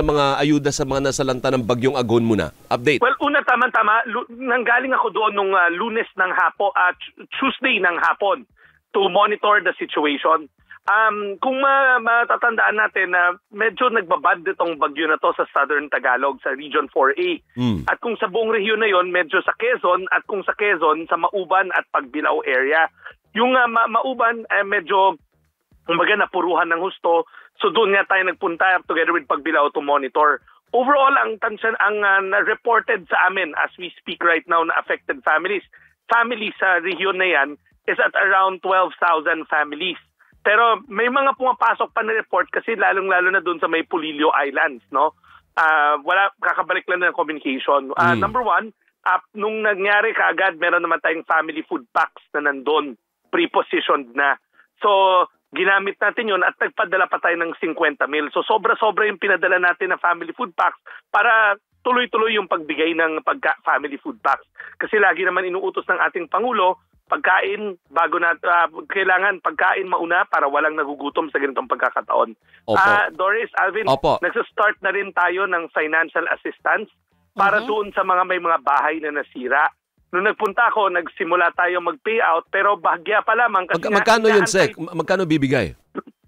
mga ayuda sa mga nasalanta ng bagyong Agon muna? Update. Well, una, tama-tama, lu- nanggaling ako doon nung uh, lunes ng hapon, at uh, Tuesday ng hapon to monitor the situation. Um, kung ma- matatandaan natin na uh, medyo nagbabad itong bagyo na to sa Southern Tagalog, sa Region four A. Mm. At kung sa buong rehiyon na yon, medyo sa Quezon, at kung sa Quezon, sa Mauban at Pagbilao area. Yung uh, Ma- Mauban, eh, medyo, kumbaga, napuruhan ng husto. So doon nga tayo nagpunta together with Pagbilao to monitor. Overall, ang tansyan, ang uh, na-reported sa amin as we speak right now na affected families, families sa rehiyon na yan is at around twelve thousand families. Pero may mga pumapasok pa na report kasi lalong-lalo na doon sa may Polillo Islands, no? Uh, wala, kakabalik lang ng communication. Uh, mm. Number one, uh, nung nangyari kaagad, meron naman tayong family food packs na nandun, pre-positioned na. So, ginamit natin yun at nagpadala pa tayo ng fifty mil. So, sobra-sobra yung pinadala natin na family food packs para tuloy-tuloy yung pagbigay ng pagka family food packs. Kasi lagi naman inuutos ng ating Pangulo, pagkain bago na uh, kailangan pagkain mauna para walang nagugutom sa ganitong pagkakataon. Uh, Doris, Alvin, Opo. nagsa-start na rin tayo ng financial assistance para uh-huh. doon sa mga may mga bahay na nasira. Nung nagpunta ako, nagsimula tayo mag-payout pero bahagya pa lamang kasi Mag- magkano yun, Sek? Magkano bibigay?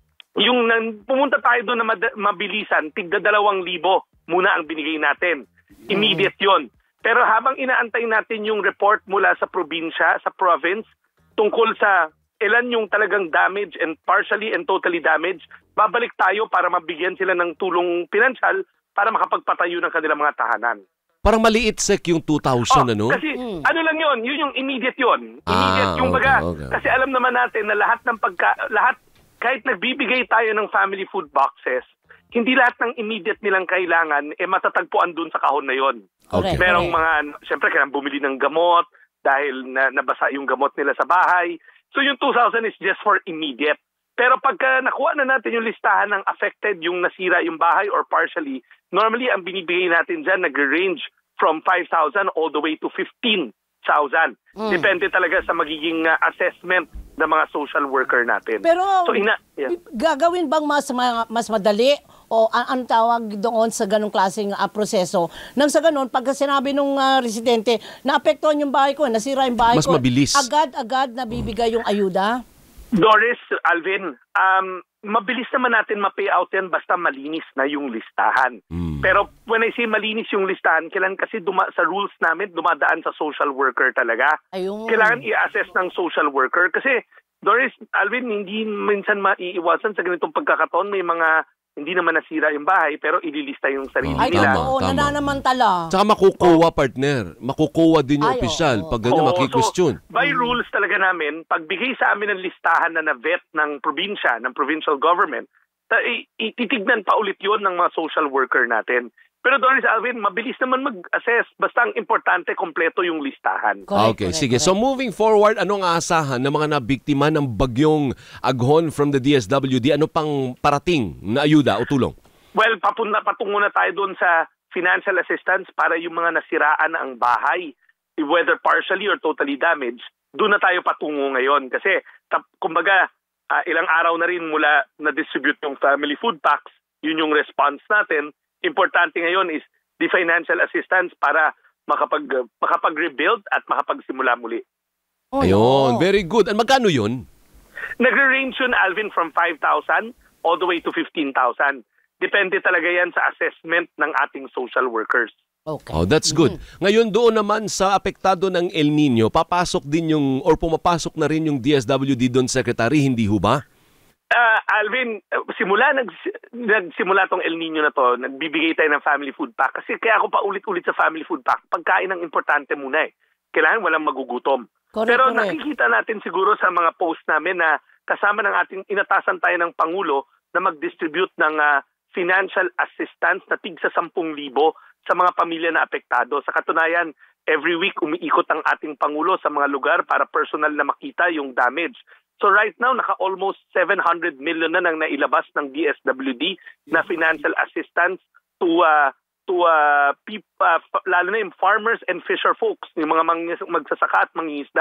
Yung nan, pumunta tayo doon na mad- mabilisan, tigda dalawang libo muna ang binigay natin. Immediate uh-huh. yon. Pero habang inaantay natin yung report mula sa probinsya, sa province, tungkol sa ilan yung talagang damage and partially and totally damaged, babalik tayo para mabigyan sila ng tulong pinansyal para makapagpatayo ng kanilang mga tahanan. Parang maliit, Sek, yung two thousand, oh, ano? Kasi mm. ano lang yon, yun yung immediate yon. Immediate ah, yung baga. okay, okay. Kasi alam naman natin na lahat ng pagka, lahat, kahit nagbibigay tayo ng family food boxes, hindi lahat ng immediate nilang kailangan eh matatagpuan dun sa kahon na yon. Okay. Merong mga, siyempre kailangan bumili ng gamot dahil na, nabasa yung gamot nila sa bahay. So yung two thousand is just for immediate. Pero pagka nakuha na natin yung listahan ng affected, yung nasira yung bahay or partially, normally ang binibigay natin dyan nag-range from five thousand all the way to fifteen thousand. Mm. Depende talaga sa magiging uh, assessment ng mga social worker natin. Pero so, ina, yeah. gagawin bang mas, mas madali o an ang tawag doon sa ganong klaseng uh, proseso? Nang sa ganon, pagka sinabi nung uh, residente, naapektuhan yung bahay ko, nasira yung bahay mas ko, mabilis. agad-agad nabibigay yung ayuda? Doris, Alvin, um, mabilis naman natin ma-payout yan basta malinis na yung listahan. Mm. Pero when I say malinis yung listahan, kailangan kasi duma- sa rules namin, dumadaan sa social worker talaga. Ayun. Kailangan i-assess ng social worker. Kasi, Doris, Alvin, hindi minsan maiiwasan sa ganitong pagkakataon. May mga hindi naman nasira yung bahay, pero ililista yung sarili Ay, nila. Ay, oo, nananamantala. Tsaka makukuha, partner. Makukuha din yung opisyal pag ganyan makikustyon. So, by rules talaga namin, pagbigay sa amin ng listahan na na-vet ng probinsya, ng provincial government, ta- ititignan pa ulit yun ng mga social worker natin. Pero Doris, Alvin, mabilis naman mag-assess. Basta ang importante, kompleto yung listahan. Correct, okay, correct, sige. Correct. So moving forward, anong aasahan ng mga nabiktima ng bagyong Aghon from the D S W D? Ano pang parating na ayuda o tulong? Well, papunta, patungo na tayo doon sa financial assistance para yung mga nasiraan ang bahay, whether partially or totally damaged, doon na tayo patungo ngayon. Kasi, tap, kumbaga, uh, ilang araw na rin mula na-distribute yung family food packs, yun yung response natin. Importante ngayon is the financial assistance para makapag, makapag-rebuild at makapagsimula muli. Oh, ayun, very good. And magkano yun? Nagre-range yun, Alvin, from five thousand all the way to fifteen thousand. Depende talaga yan sa assessment ng ating social workers. Okay. Oh, that's good. Mm-hmm. Ngayon doon naman sa apektado ng El Nino, papasok din yung, or pumapasok na rin yung D S W D doon, Secretary, hindi ho ba? Uh, Alvin, simula nag, nagsimula tong El Nino na to, nagbibigay tayo ng family food pack. Kasi kaya ako pa ulit-ulit sa family food pack, pagkain ang importante muna eh. Kailangan walang magugutom. Correct, Pero correct. Nakikita natin siguro sa mga post namin na kasama ng ating, inatasan tayo ng Pangulo na mag-distribute ng uh, financial assistance na tig sa sampung libo sa mga pamilya na apektado. Sa katunayan, every week umiikot ang ating Pangulo sa mga lugar para personal na makita yung damage. So right now, naka-almost seven hundred million na nang nailabas ng D S W D na financial assistance to uh, to uh, people, uh, lalo na yung farmers and fisher folks, yung mga magsasaka at mangingisda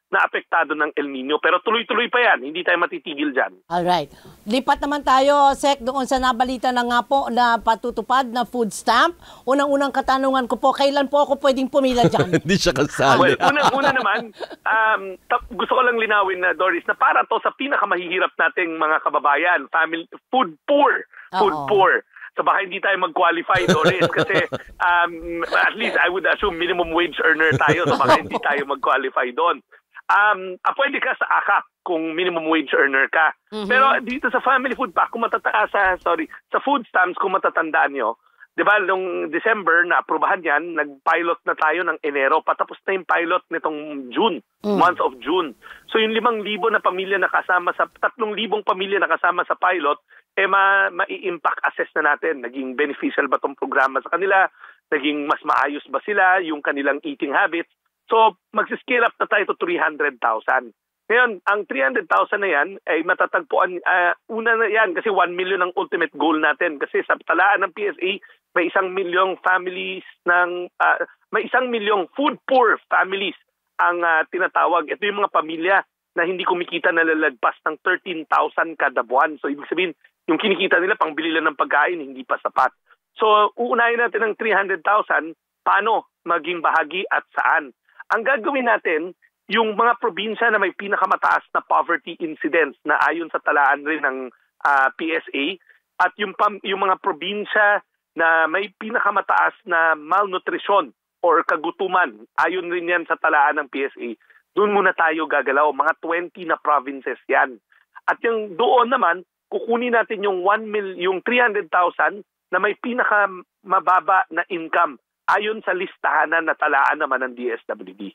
na apektado ng El Nino. Pero tuloy-tuloy pa yan. Hindi tayo matitigil dyan. Alright. Lipat naman tayo, Sec, doon sa nabalita na nga po na patutupad na food stamp. Unang-unang katanungan ko po, kailan po ako pwedeng pumila dyan? Hindi siya kasali. Well, una-una naman, um, gusto ko lang linawin na, Doris, na para to sa pinakamahihirap nating mga kababayan, family, food poor. Food Oo. poor. So baka hindi tayo mag-qualify, Doris, kasi um, at least I would assume minimum wage earner tayo, so baka hindi tayo mag-qualify doon. Um, ah, pwede ka sa A K A P kung minimum wage earner ka. Mm-hmm. Pero dito sa family food pack, kung matataas sa, sorry, sa food stamps, kung matatandaan nyo, di ba, nung December, na-aprobahan yan, nag-pilot na tayo ng Enero, patapos na yung pilot nitong June, mm. month of June. So yung limang libo na pamilya na kasama sa, tatlong libong pamilya na kasama sa pilot, eh ma, ma-impact assess na natin. Naging beneficial ba tong programa sa kanila? Naging mas maayos ba sila? Yung kanilang eating habits? So mag-scale up na tayo to three hundred thousand. Ngayon, ang three hundred thousand na yan ay matatagpuan, uh, una na yan kasi one million ang ultimate goal natin. Kasi sa talaan ng P S A, may isang milyong families ng, uh, may isang milyong food poor families ang uh, tinatawag. Ito yung mga pamilya na hindi kumikita na lalagpas ng thirteen thousand kada buwan. So ibig sabihin, yung kinikita nila pangbili lang ng pagkain, hindi pa sapat. So uunahin natin ng three hundred thousand, paano maging bahagi at saan? Ang gagawin natin, yung mga probinsya na may pinakamataas na poverty incidence na ayon sa talaan rin ng uh, P S A at yung, pam, yung mga probinsya na may pinakamataas na malnutrition or kagutuman, ayon rin yan sa talaan ng P S A, doon muna tayo gagalaw. Mga twenty na provinces yan. At yung doon naman, kukunin natin yung one mil, yung three hundred thousand na may pinakamababa na income ayon sa listahanan na talaan naman ng D S W D.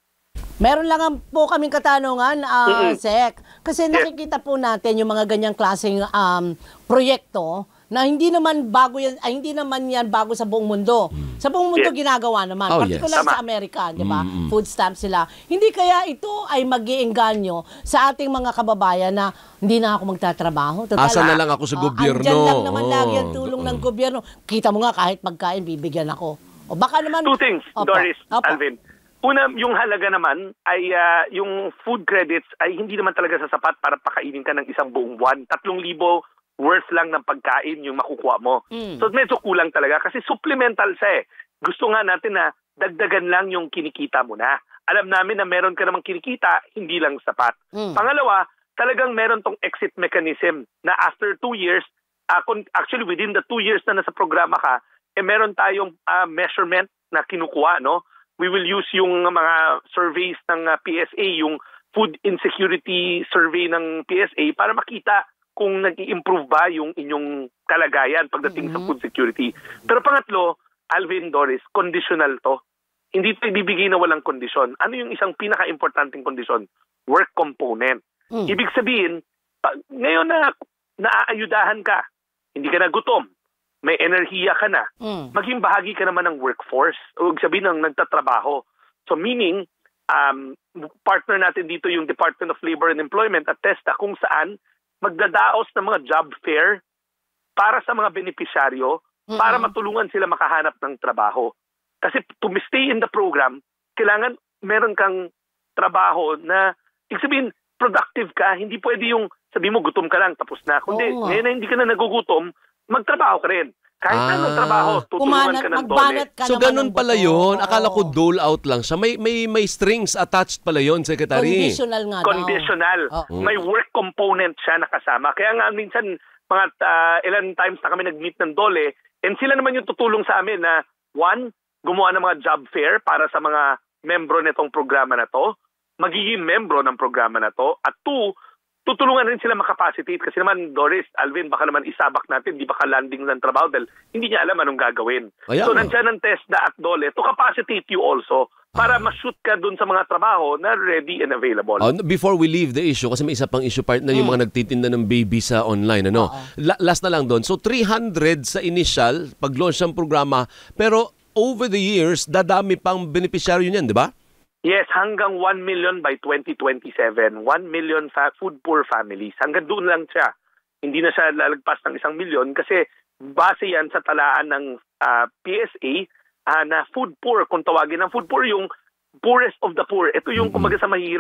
Meron lang po kaming katanungan, uh, Mm-mm. Sec. Kasi nakikita po natin yung mga ganyang klaseng um, proyekto na hindi naman bago yan, ay hindi naman yan bago sa buong mundo. Sa buong mundo Yes. ginagawa naman. Oh, Particular yes. sa Tama. Amerika, di ba? Mm-mm. Food stamp sila. Hindi kaya ito ay mag-iengganyo sa ating mga kababayan na hindi na ako magtatrabaho. Total, Asa na lang ako sa oh, gobyerno. Andyan lang naman Oh. lagi ang tulong ng gobyerno. Kita mo nga kahit pagkain, bibigyan ako. O baka naman... Two things, Opo. Doris, Opo. Alvin. Una, yung halaga naman ay uh, yung food credits ay hindi naman talaga sasapat para pakainin ka ng isang buong buwan. Tatlong libo worth lang ng pagkain yung makukuha mo. Mm. So medyo kulang talaga kasi supplemental siya eh. Gusto nga natin na dagdagan lang yung kinikita mo na. Alam namin na meron ka namang kinikita, hindi lang sapat. Mm. Pangalawa, talagang meron tong exit mechanism na after two years, uh, actually within the two years na nasa programa ka, eh meron tayong uh, measurement na kinukuha, no? We will use yung mga surveys ng uh, P S A, yung food insecurity survey ng P S A para makita kung nag-i-improve ba yung inyong kalagayan pagdating mm-hmm. sa food security. Pero pangatlo, Alvin, Doris, conditional to. Hindi ito ibibigay na walang kondisyon. Ano yung isang pinaka-importanting kondisyon? Work component. Mm. Ibig sabihin, pag, ngayon na naaayudahan ka, hindi ka na gutom, may enerhiya ka na, mm. maging bahagi ka naman ng workforce. Huwag sabihin ng nagtatrabaho. So meaning, um, partner natin dito yung Department of Labor and Employment at TESTA kung saan magdadaos ng mga job fair para sa mga benepisyaryo mm-hmm. para matulungan sila makahanap ng trabaho. Kasi to stay in the program, kailangan meron kang trabaho na, ibig sabihin, productive ka. Hindi pwede yung sabihin mo gutom ka lang tapos na. Kundi, Oo. ngayon na hindi ka na nagugutom, magtrabaho ka rin. Kahit ah. anong trabaho, tutulungan Umanat, ka ng magbanat dole. ka So naman ganun ng pala buto. yun. Akala ko Oo. dole out lang siya. May may may strings attached pala yun, Secretary. Conditional nga daw. Conditional. Oo. May work component siya nakasama. Kaya nga minsan, mga uh, ilan times na kami nag-meet ng dole, and sila naman yung tutulong sa amin na, one, gumawa ng mga job fair para sa mga membro nitong programa na to, magiging membro ng programa na to, at two, tutulungan rin sila makapacitate. Kasi naman, Doris, Alvin, baka naman isabak natin, di baka landing ng trabaho dahil hindi niya alam anong gagawin. Ayan. So, nandiyan ang TESDA at dole to capacitate you also para ma-shoot ka dun sa mga trabaho na ready and available. Oh, before we leave the issue, kasi may isa pang issue part na yung mga nagtitinda ng baby sa online. Ano? La- last na lang doon. So, three hundred sa initial, pag-launch ng programa, pero over the years, dadami pang beneficiaryo niyan, di ba? Yes, hanggang one million by twenty twenty-seven. one million fa- food poor families. Hanggang doon lang siya. Hindi na siya lalagpas ng isang milyon kasi base yan sa talaan ng uh, P S A uh, na food poor, kung tawagin ng food poor, yung poorest of the poor. Ito yung kumbaga sa mahirap.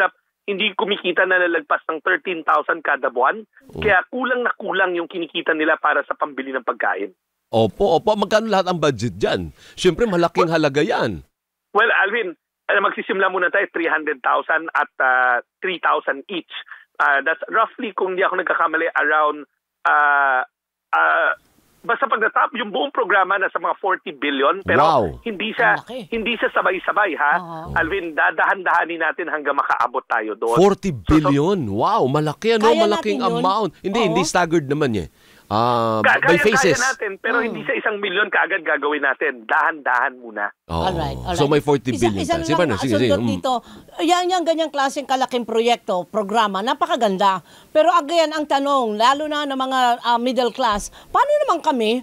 hindi kumikita na lalagpas ng thirteen thousand kada buwan. Oh. Kaya kulang na kulang yung kinikita nila para sa pambili ng pagkain. Opo, opo. Magkano lahat ang budget dyan? Siyempre, malaking halaga yan. Well, Alvin, uh, magsisimula muna tayo three hundred thousand at uh, three thousand each. Uh, that's roughly, kung di ako nagkakamali, around uh, uh, basta pag natap yung buong programa na sa mga forty billion, pero Wow. hindi siya Malaki. hindi siya sabay-sabay, ha. Oo. Alvin, dadahan-dahanin natin hanggang makaabot tayo doon. forty billion. Wow, malaki ano, Kaya malaking natin yun? amount. Hindi, Oo. hindi staggered naman eh. Ah, Ka- by kaya, phases. kaya natin, pero Hmm. hindi sa isang milyon kaagad gagawin natin. Dahan-dahan muna. Oo. Alright, alright. So may forty Isa- billion. Isa, tayo. Sige, lang paano? Sige, sige. sundot Mm. dito. Yan yung ganyang klaseng kalaking proyekto, programa, napakaganda. Pero again, ang tanong, lalo na ng mga ah, middle class, paano naman kami?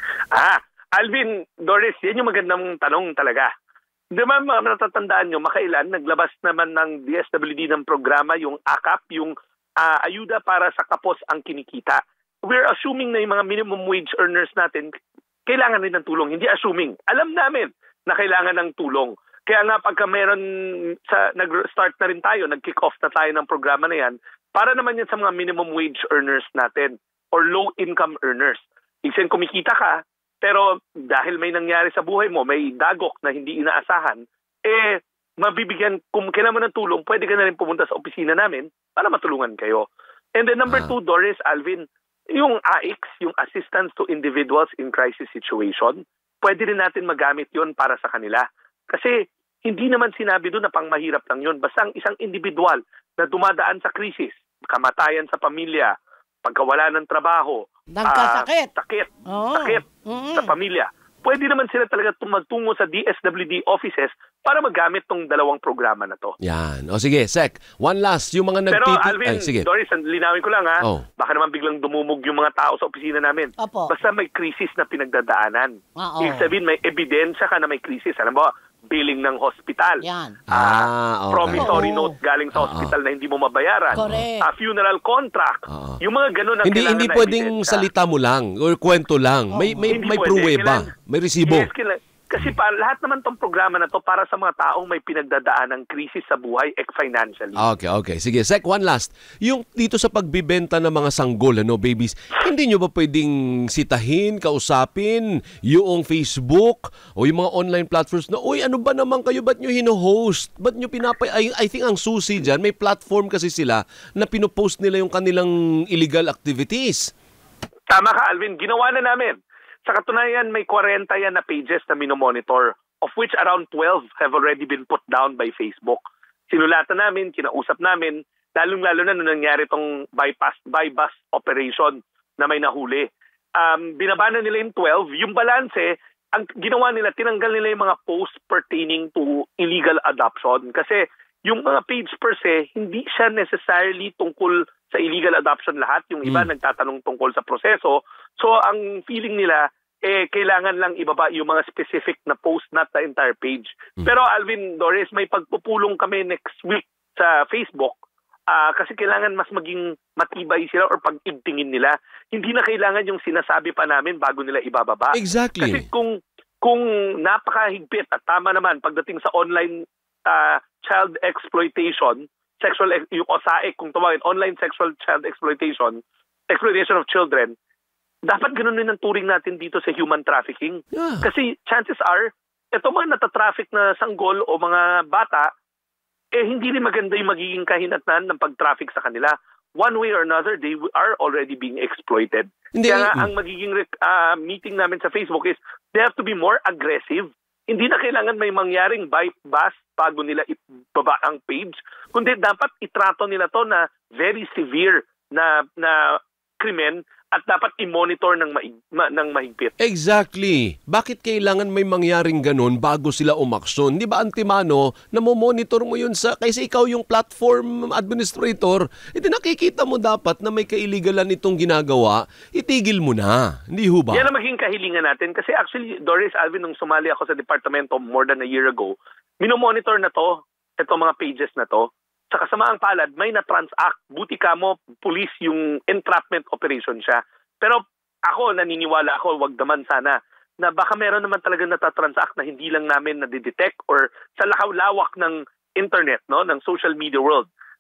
Ah, Alvin, Doris, yan yung magandang tanong talaga. Di ba mga natatandaan nyo, makailan, naglabas naman ng D S W D ng programa, yung A K A P, yung ah, ayuda para sa kapos ang kinikita. We're assuming na yung mga minimum wage earners natin, kailangan rin ng tulong. Hindi assuming. Alam namin na kailangan ng tulong. Kaya nga pagka meron, sa, nag-start na rin tayo, nag-kick off na tayo ng programa na yan, para naman yan sa mga minimum wage earners natin or low-income earners. Isang kumikita ka, pero dahil may nangyari sa buhay mo, may dagok na hindi inaasahan, eh, mabibigyan, kung kailangan mo ng tulong, pwede ka na rin pumunta sa opisina namin para matulungan kayo. And then number Ah. two, Doris, Alvin, yung A I C, yung Assistance to Individuals in Crisis Situation, pwede rin natin magamit yon para sa kanila. Kasi hindi naman sinabi doon na pang mahirap lang yun. Basta ang isang individual na dumadaan sa krisis, kamatayan sa pamilya, pagkawala ng trabaho, Nagkasakit. ah, sakit, Oo. sakit Mm-mm. sa pamilya, pwede naman sila talaga magtungo sa D S W D offices para magamit tong dalawang programa na to. Yan. O sige, Sec. One last. Yung mga Pero nagtiti... Alvin, Ay, sige. Doris, linawin ko lang ha, Oh. baka naman biglang dumumog yung mga tao sa opisina namin. Opo. Basta may krisis na pinagdadaanan. Oo. Ibig sabihin, may ebidensya ka na may krisis. Alam mo, billing ng hospital. Yan. Ah, okay. Promissory Oo. note galing Oo. sa hospital na hindi mo mabayaran. Correct. Ah, funeral contract. Oo. Yung mga ganun ang Hindi kailangan hindi na pwedeng ebidensya. salita mo lang or kwento lang. May may Hindi may pwede. pruweba, Kailangan- may resibo. Yes, kailangan. Kasi pa, lahat naman tong programa na to para sa mga taong may pinagdadaan ng krisis sa buhay ek financially. Okay, okay. Sige, Sec, one last. Yung dito sa pagbibenta ng mga sanggol, ano, babies, hindi nyo ba pwedeng sitahin, kausapin yung Facebook o yung mga online platforms na, uy, ano ba naman kayo? Ba't nyo hino-host? Ba't nyo pinapay... I, I think ang susi dyan, may platform kasi sila na pinopost nila yung kanilang illegal activities. Tama ka, Alvin. Ginawa na namin. Sa katunayan, may forty yan na pages na minomonitor, of which around twelve have already been put down by Facebook. Sinulatan namin, kinausap namin, lalong-lalo na nung nangyari itong bypass, bypass operation na may nahuli. Um, binabana nila yung twelve. Yung balanse, ang ginawa nila, tinanggal nila yung mga posts pertaining to illegal adoption. Kasi yung mga page per se, hindi siya necessarily tungkol sa illegal adoption lahat. Yung iba Mm. nagtatanong tungkol sa proseso. So ang feeling nila, eh kailangan lang ibaba yung mga specific na post, not the entire page. Mm. Pero Alvin, Doris, may pagpupulong kami next week sa Facebook. Ah, kasi kailangan mas maging matibay sila or pag-igtingin nila. Hindi na kailangan yung sinasabi pa namin bago nila ibababa. Exactly. Kasi kung kung napakahigpit at tama naman pagdating sa online uh, child exploitation, sexual ex- yung O S A E, kung tawagin, online sexual child exploitation, exploitation of children, dapat ganun din ang turing natin dito sa human trafficking. Yeah. Kasi chances are, ito mga natatraffic na sanggol o mga bata, eh hindi rin maganda yung magiging kahinatnan ng pag-traffic sa kanila. One way or another, they are already being exploited. Hindi, Kaya nga, mm. ang magiging uh, meeting namin sa Facebook is they have to be more aggressive. Hindi na kailangan may mangyaring bypass bago nila ibaba ang page, kundi dapat itrato nila to na very severe na na krimen at dapat i-monitor ng, maig, ma, ng mahigpit. Exactly. Bakit kailangan may mangyaring ganun bago sila umaksyon? Di ba, Antimano, na mo-monitor mo yun sa... Kaysa ikaw yung platform administrator, ito nakikita mo dapat na may kailigalan itong ginagawa, itigil mo na. Hindi ho ba? Yan ang maging kahilingan natin. Kasi actually, Doris, Alvin, nung sumali ako sa departamento more than a year ago, minomonitor na to, itong mga pages na to. Sa kasamaang palad, may na-transact. Buti ka mo, police yung entrapment operation siya. Pero ako, naniniwala ako, wag naman sana, na baka meron naman talaga natatransact na hindi lang namin nadidetect or sa lakaw-lawak ng internet, no, ng social media world.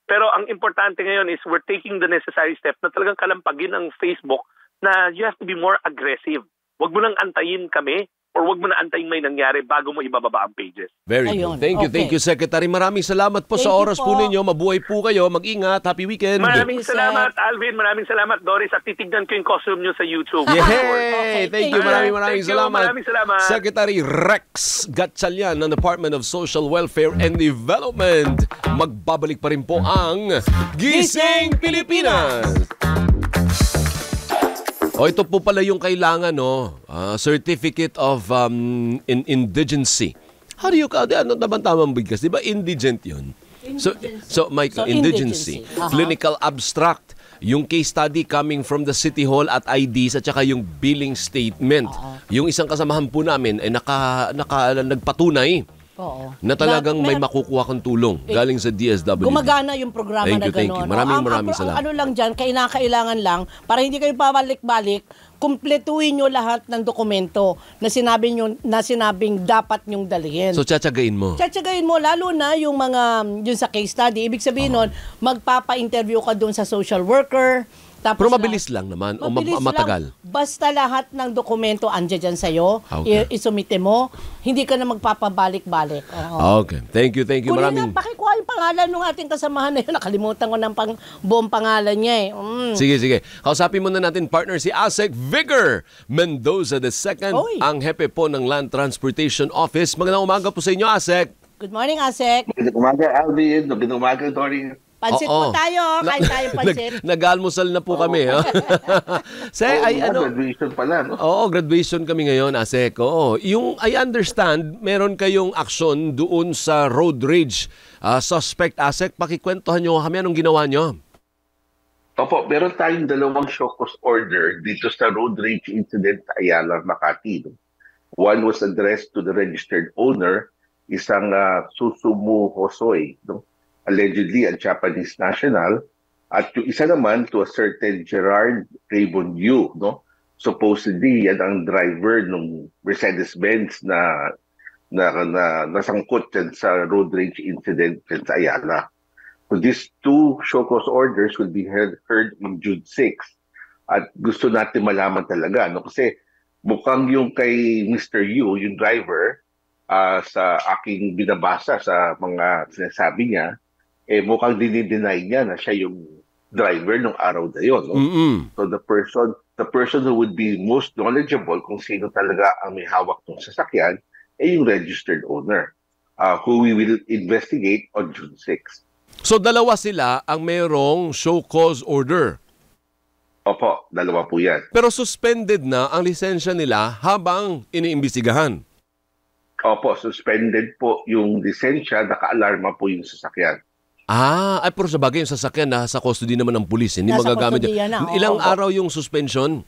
Pero ang importante ngayon is we're taking the necessary steps na talagang kalampagin ang Facebook na you have to be more aggressive. Huwag mo nang antayin kami or wag mo na antayin may nangyari bago mo ibababa ang pages. Very Ayun, good. Thank you, okay. thank you, Secretary. Maraming salamat po Thank sa you oras po. po. ninyo. Mabuhay po kayo. Mag-ingat. Happy weekend. Maraming Thank you, salamat, Alvin. Maraming salamat, Doris. At titignan ko yung costume nyo sa YouTube. Yay! Okay, Thank you. thank Maraming you. maraming Thank you, salamat. maraming salamat. Secretary Rex Gatchalian ng Department of Social Welfare and Development. Magbabalik pa rin po ang Gising Pilipinas! O ito po pala yung kailangan, no? Uh, Certificate of um, in indigency. How do you, ano naman tamang bigkas? Di ba indigent yun? So, so my So, indigency. indigency. Aha. Clinical abstract. Yung case study coming from the City Hall at I Ds at saka yung billing statement. Yung isang kasamahan po namin ay naka, naka, nagpatunay Oo. na talagang Na- may mer- makukuha kang tulong galing sa D S W D. Gumagana yung programa Thank na you, thank you. gano'n. Maraming O, ang- maraming ang- salamat. Ano lang dyan, kailangan lang, para hindi kayo pabalik-balik, kumpletuhin nyo lahat ng dokumento na sinabi nyo, na sinabing dapat nyong dalhin. So, tsatsagain mo. Tsatsagain mo, lalo na yung mga, yun sa case study, ibig sabihin nun, magpapa-interview ka dun sa social worker. Tapos Pero lahat- mabilis lang naman o ma- Mabilis matagal? lang. Basta lahat ng dokumento andyan dyan sa'yo, Okay. i- isumite mo, hindi ka na magpapabalik-balik. Oo. Okay. Thank you, thank you. Kunin Maraming... na, pakikuha yung pangalan ng ating kasamahan na yun. Nakalimutan ko ng pang, buong pangalan niya eh. Mm. Sige, sige. Kausapin muna natin partner si Asek Vigor Mendoza the second, Oy. ang hepe po ng Land Transportation Office. Magandang umaga po sa inyo, Asek. Good morning, Asek. Magandang umaga, Alvin. Magandang umaga, Dory. Pansit Oo. po tayo. Kain tayo pansit. Nag- Nag-almusal na po kami. ha? Say, ay, ano... Graduation pala, no? Oo, graduation kami ngayon, Asek. Oo. Yung, I understand, meron kayong aksyon doon sa road rage ah, suspect, Asek. Pakikwentuhan nyo kami anong ginawa nyo. Opo, meron tayong dalawang show cause order dito sa road rage incident sa Ayala, Makati. No? One was addressed to the registered owner, isang uh, Susumu Hosoy, no? Allegedly a Japanese national, at yung isa naman to a certain Gerard Raybon Yu, no? Supposedly yan ang driver ng Mercedes-Benz na na, na nasangkot dyan sa road rage incident dyan sa Ayala. So these two show cause orders will be heard, heard on June sixth. At gusto natin malaman talaga, no? Kasi mukhang yung kay Mister Yu, yung driver, uh, sa aking binabasa sa mga sinasabi niya, eh mukhang dinideny niya na siya yung driver ng araw na yun. No? Mm-mm. So the person the person who would be most knowledgeable kung sino talaga ang may hawak ng sasakyan ay yung registered owner, uh, who we will investigate on June sixth. So, dalawa sila ang mayroong show cause order. Opo, dalawa po yan. Pero suspended na ang lisensya nila habang iniimbestigahan. Opo, suspended po yung lisensya, naka-alarma po yung sasakyan. Ah, ay pero sa bagay yung sasakyan na sa custody naman ng pulis. Hindi Nasa magagamit custodiya yan. na, oo. Ilang araw yung suspension?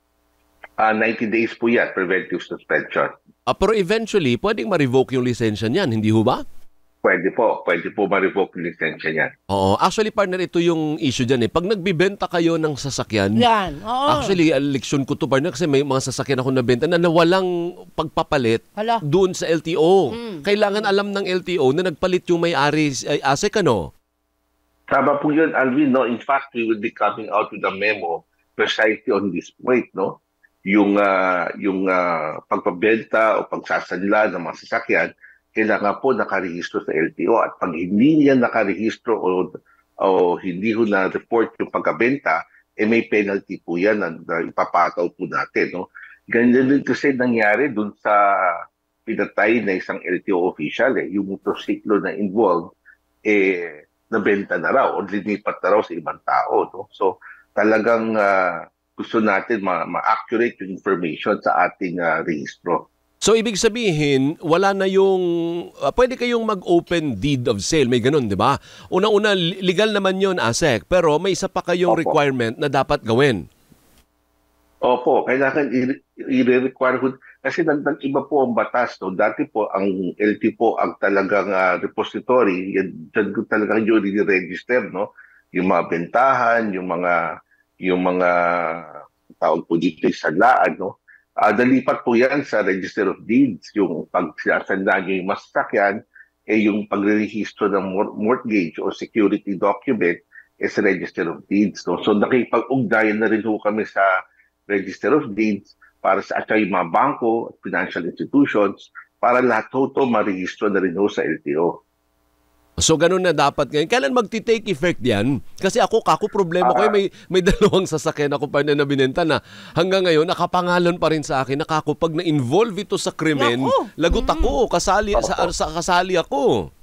Uh, ninety days po yan, preventive suspension. Ah, pero eventually, pwedeng ma-revoke yung lisensya niyan, hindi ho ba? Pwede po, pwede po ma-revoke yung lisensya niyan. Oo. Actually, partner, ito yung issue dyan eh. Pag nagbibenta kayo ng sasakyan, Yan. Oo. actually, uh, leksyon ko to, partner, kasi may mga sasakyan ako nabenta na nawalang pagpapalit Hala. doon sa L T O. Mm. Kailangan alam ng L T O na nagpalit yung may-ari, ay, Asek, ano? Tama po yun, Alvin. No? In fact, we will be coming out with a memo precisely on this point. No? Yung, uh, yung uh, pagpabenta o pagsasanla ng mga sasakyan, kailangan po nakarehistro sa L T O. At pag hindi yan nakarehistro o, o hindi ho na-report yung pagkabenta, eh may penalty po yan na, na ipapataw po natin. No? Ganyan din kasi nangyari dun sa pinatay na isang L T O official. Eh. Yung motorsiklo na involved, eh, nabenta na raw o linipat na raw sa ibang tao. No? So talagang uh, gusto natin ma- ma-accurate yung information sa ating uh, rehistro. So, ibig sabihin, wala na yung, uh, pwede kayong mag-open deed of sale. May ganun, di ba? Una-una, legal naman yun, Asek. Pero may isa pa kayong Opo. requirement na dapat gawin. Opo, kailangan i- i-require ho. Kasi nag-iba po ang batas. No? Dati po, ang L T po ang talagang uh, repository. Yan, dyan ko talagang yung register, no? Yung mga bentahan, yung mga, yung mga tawag po dito sa laan, no? Uh, nalipat po yan sa Register of Deeds. Yung pag sinasanda nyo yung masasakyan, eh yung pagre-rehistro ng mor- mortgage o security document is Register of Deeds. No? So nakipag-ugnayan na rin ho kami sa Register of Deeds para sa at yung mga bangko at financial institutions para lahat ho ito marehistro na rin ho sa L T O. So ganun na dapat ngayon. Kailan magti-take effect yan? Kasi ako, kako problema ko, uh, may, may dalawang sasakyan ako pa na nabinenta na hanggang ngayon nakapangalan pa rin sa akin. Nakako, pag na-involve ito sa krimen, lagot ako, kasali, sa, sa, kasali ako.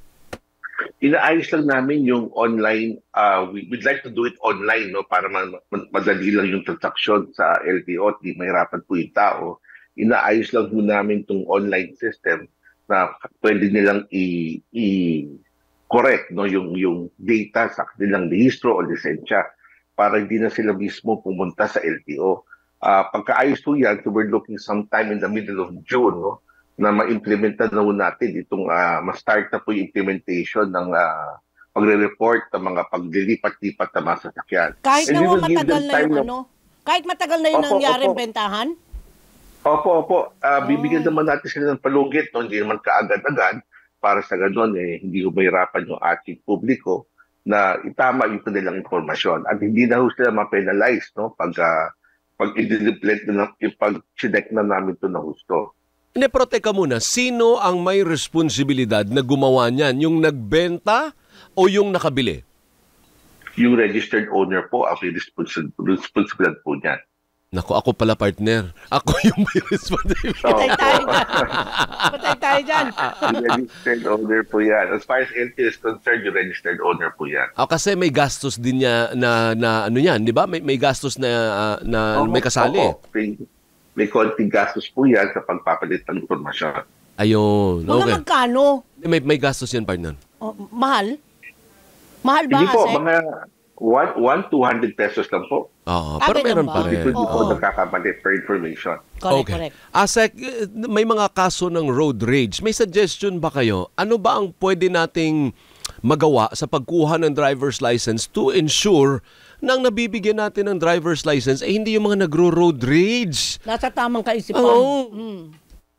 Inaayos lang namin yung online, uh, we, we'd like to do it online no para ma- ma- madali lang yung transaction sa L T O at di mahirapan po yung tao. Inaayos lang po namin itong online system na pwede nilang i- i- correct no yung yung data sa kanilang rehistro o lisensya para hindi na sila mismo pumunta sa L T O. Uh, pagkaayos po yan, so we're looking sometime in the middle of June no na ma-implementa na po natin itong uh, ma-start na po yung implementation ng uh, pagre-report ng mga paglilipat-lipat na mga sasakyan. Kahit na mo matagal na yung ano? Kahit matagal na yung opo, nangyaring opo. bentahan? Opo, opo. Uh, oh. Bibigyan naman natin sila ng palugit no hindi naman kaagad-agad para sa gano'n, eh, hindi humahirapan yung ating publiko na itama yung kanilang informasyon. At hindi na sila ma-penalize no? pag, uh, pag i-deliplate na, pag-check na namin ito na gusto. Hindi, pero teka muna, sino ang may responsibilidad na gumawa niyan? Yung nagbenta o yung nakabili? Yung registered owner po ang may respons- responsibilidad po niyan. Naku, ako pala partner. Ako yung may responsibility. Patay tayo dyan. Patay tayo dyan. Yung registered owner po yan. As far as L T O is concerned, yung registered owner po yan. Oh, kasi may gastos din niya na, na ano yan, di ba? May, may gastos na, uh, na oh, may kasali. Oh, oh. May, may konting gastos po yan sa pagpapalit ng informasyon. Ayun. Mga Okay. magkano? May, may gastos yan, partner. Oh, mahal? Mahal ba? Hindi po, Asek? mga one to two hundred pesos lang po. Oo, Ah, pero meron ganun ba? pa rin. Hindi po Oo. nagkakamali for information. Correct, Okay. correct. Asek, eh, may mga kaso ng road rage. May suggestion ba kayo? Ano ba ang pwede nating magawa sa pagkuha ng driver's license to ensure nang nabibigyan natin ng driver's license eh hindi yung mga nagro-road rage? Nasa tamang kaisipan. Oo. Mm.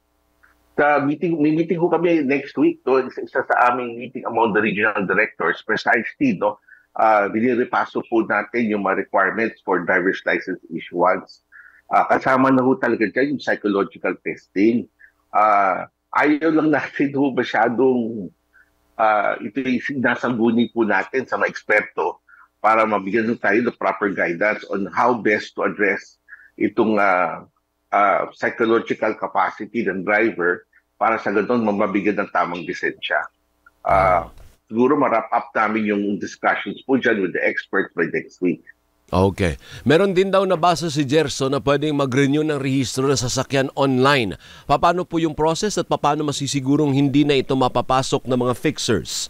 Sa meeting, may meeting ko kami next week. To, isa, isa sa aming meeting among the regional directors, precisely, no? Uh, Dinirepaso po natin yung mga requirements for driver's license issuance. Uh, kasama na po talaga dyan yung psychological testing. Uh, ayaw lang natin po masyadong uh, ito yung sinasangguni po natin sa mga eksperto para mabigyan tayo ng proper guidance on how best to address itong uh, uh, psychological capacity ng driver para sa ganun mabigyan ng tamang lisensya. Uh, siguro ma-wrap up namin yung discussions po dyan with the experts by next week. Okay. Meron din daw nabasa si Gerson na pwedeng mag-renew ng rehistro ng sasakyan online. Paano po yung process at paano masisigurong hindi na ito mapapasok ng mga fixers?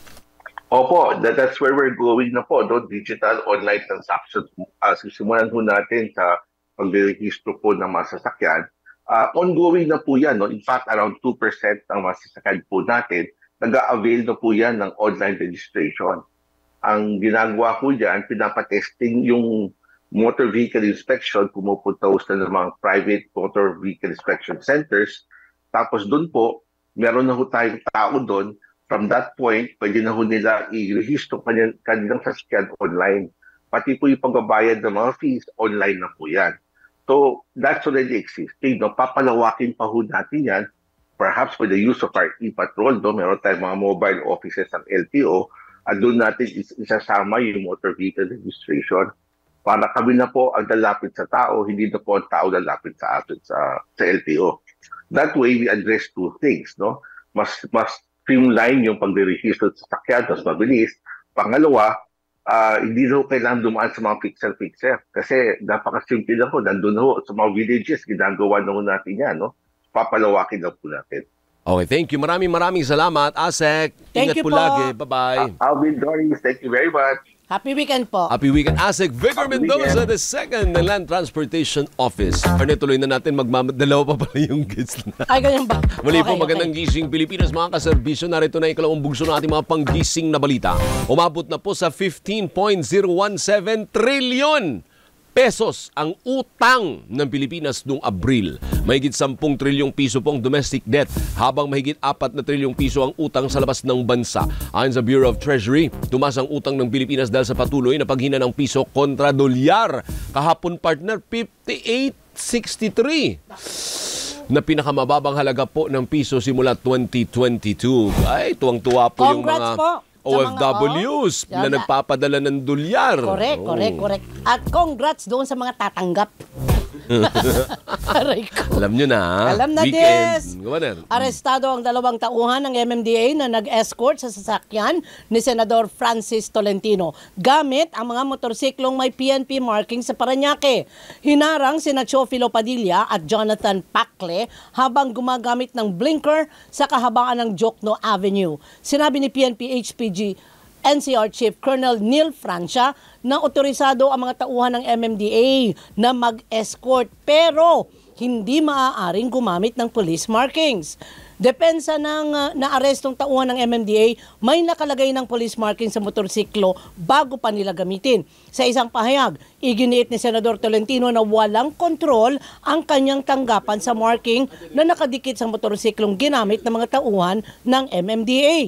Opo, that, that's where we're going na po. No? Digital online transactions. Uh, sisimulan po natin sa pag-rehistro po ng mga sasakyan. Uh, ongoing na po yan. No? In fact, around two percent ng mga sasakyan po natin nag-a-avail na po yan ng online registration. Ang ginagawa po dyan, pinapatesting yung motor vehicle inspection, pumupunta po sa mga private motor vehicle inspection centers. Tapos doon po, meron na po tayong tao doon. From that point, pwede na po nila i-register kanilang, kanilang sasakyan online. Pati po yung pagbabayad ng mga fees, online na po yan. So, that's already existing. No? Papalawakin pa po natin yan. Perhaps with the use of our e-patrol, no? Meron tayong mga mobile offices ng L T O at doon natin is isasama yung motor vehicle registration para kami na po ang lalapit sa tao, hindi na po ang tao lalapit sa atin sa, sa L T O. That way, we address two things. No? Mas, mas streamline yung pag-register sa sakyan, mas mabilis. Pangalawa, uh, hindi na po kailangan dumaan sa mga fixer-fixer kasi napakasimple lang po, nandun na po sa mga villages, ginagawa na po natin yan. No? Papalawakin na po natin. Okay, thank you. Maraming maraming salamat, Asek. Thank Ingat you po po. lagi. Bye-bye. Uh, Alvin Doris, thank you very much. Happy weekend po. Happy weekend, Asek. Victor Happy Mendoza, weekend. the second ng Land Transportation Office. Arne, tuloy na natin. Magmamadalawa pa pala yung gets na. Ay, ganyan ba? Muli po, Okay, magandang okay. gising Pilipinas, mga kaserbisyo. Narito na ikalawang bugso ng ating mga panggising na balita. Umabot na po sa fifteen point zero one seven trillion pesos ang utang ng Pilipinas noong Abril. Mahigit sampung trilyong piso pong domestic debt, habang mahigit apat na trilyong piso ang utang sa labas ng bansa. Ayon sa Bureau of Treasury, tumaas ang utang ng Pilipinas dahil sa patuloy na paghina ng piso kontra dolyar. Kahapon, partner, fifty-eight sixty-three na pinakamababang halaga po ng piso simula twenty twenty-two. Ay, tuwang-tuwa po yung Congrats mga po O F Ws oh, na nagpapadala ng dolyar. Correct, Oh. correct, correct. At congrats doon sa mga tatanggap. Aray ko. Alam nyo na, ha? Alam na, Weekend. Des. Governor. Arestado ang dalawang tauhan ng M M D A na nag-escort sa sasakyan ni Senador Francis Tolentino gamit ang mga motorsiklong may P N P marking sa Parañaque. Hinarang sina Chofilo Padilla at Jonathan Pacle habang gumagamit ng blinker sa kahabaan ng Jokno Avenue. Sinabi ni P N P H P G N C R Chief Colonel Neil Francia na otorisado ang mga tauhan ng M M D A na mag-escort pero hindi maaaring gumamit ng police markings. Depensa ng uh, naarestong tauhan ng M M D A, may nakalagay ng police marking sa motorsiklo bago pa nila gamitin. Sa isang pahayag, iginiit ni Senador Tolentino na walang kontrol ang kanyang tanggapan sa marking na nakadikit sa motorsiklong ginamit ng mga tauhan ng M M D A.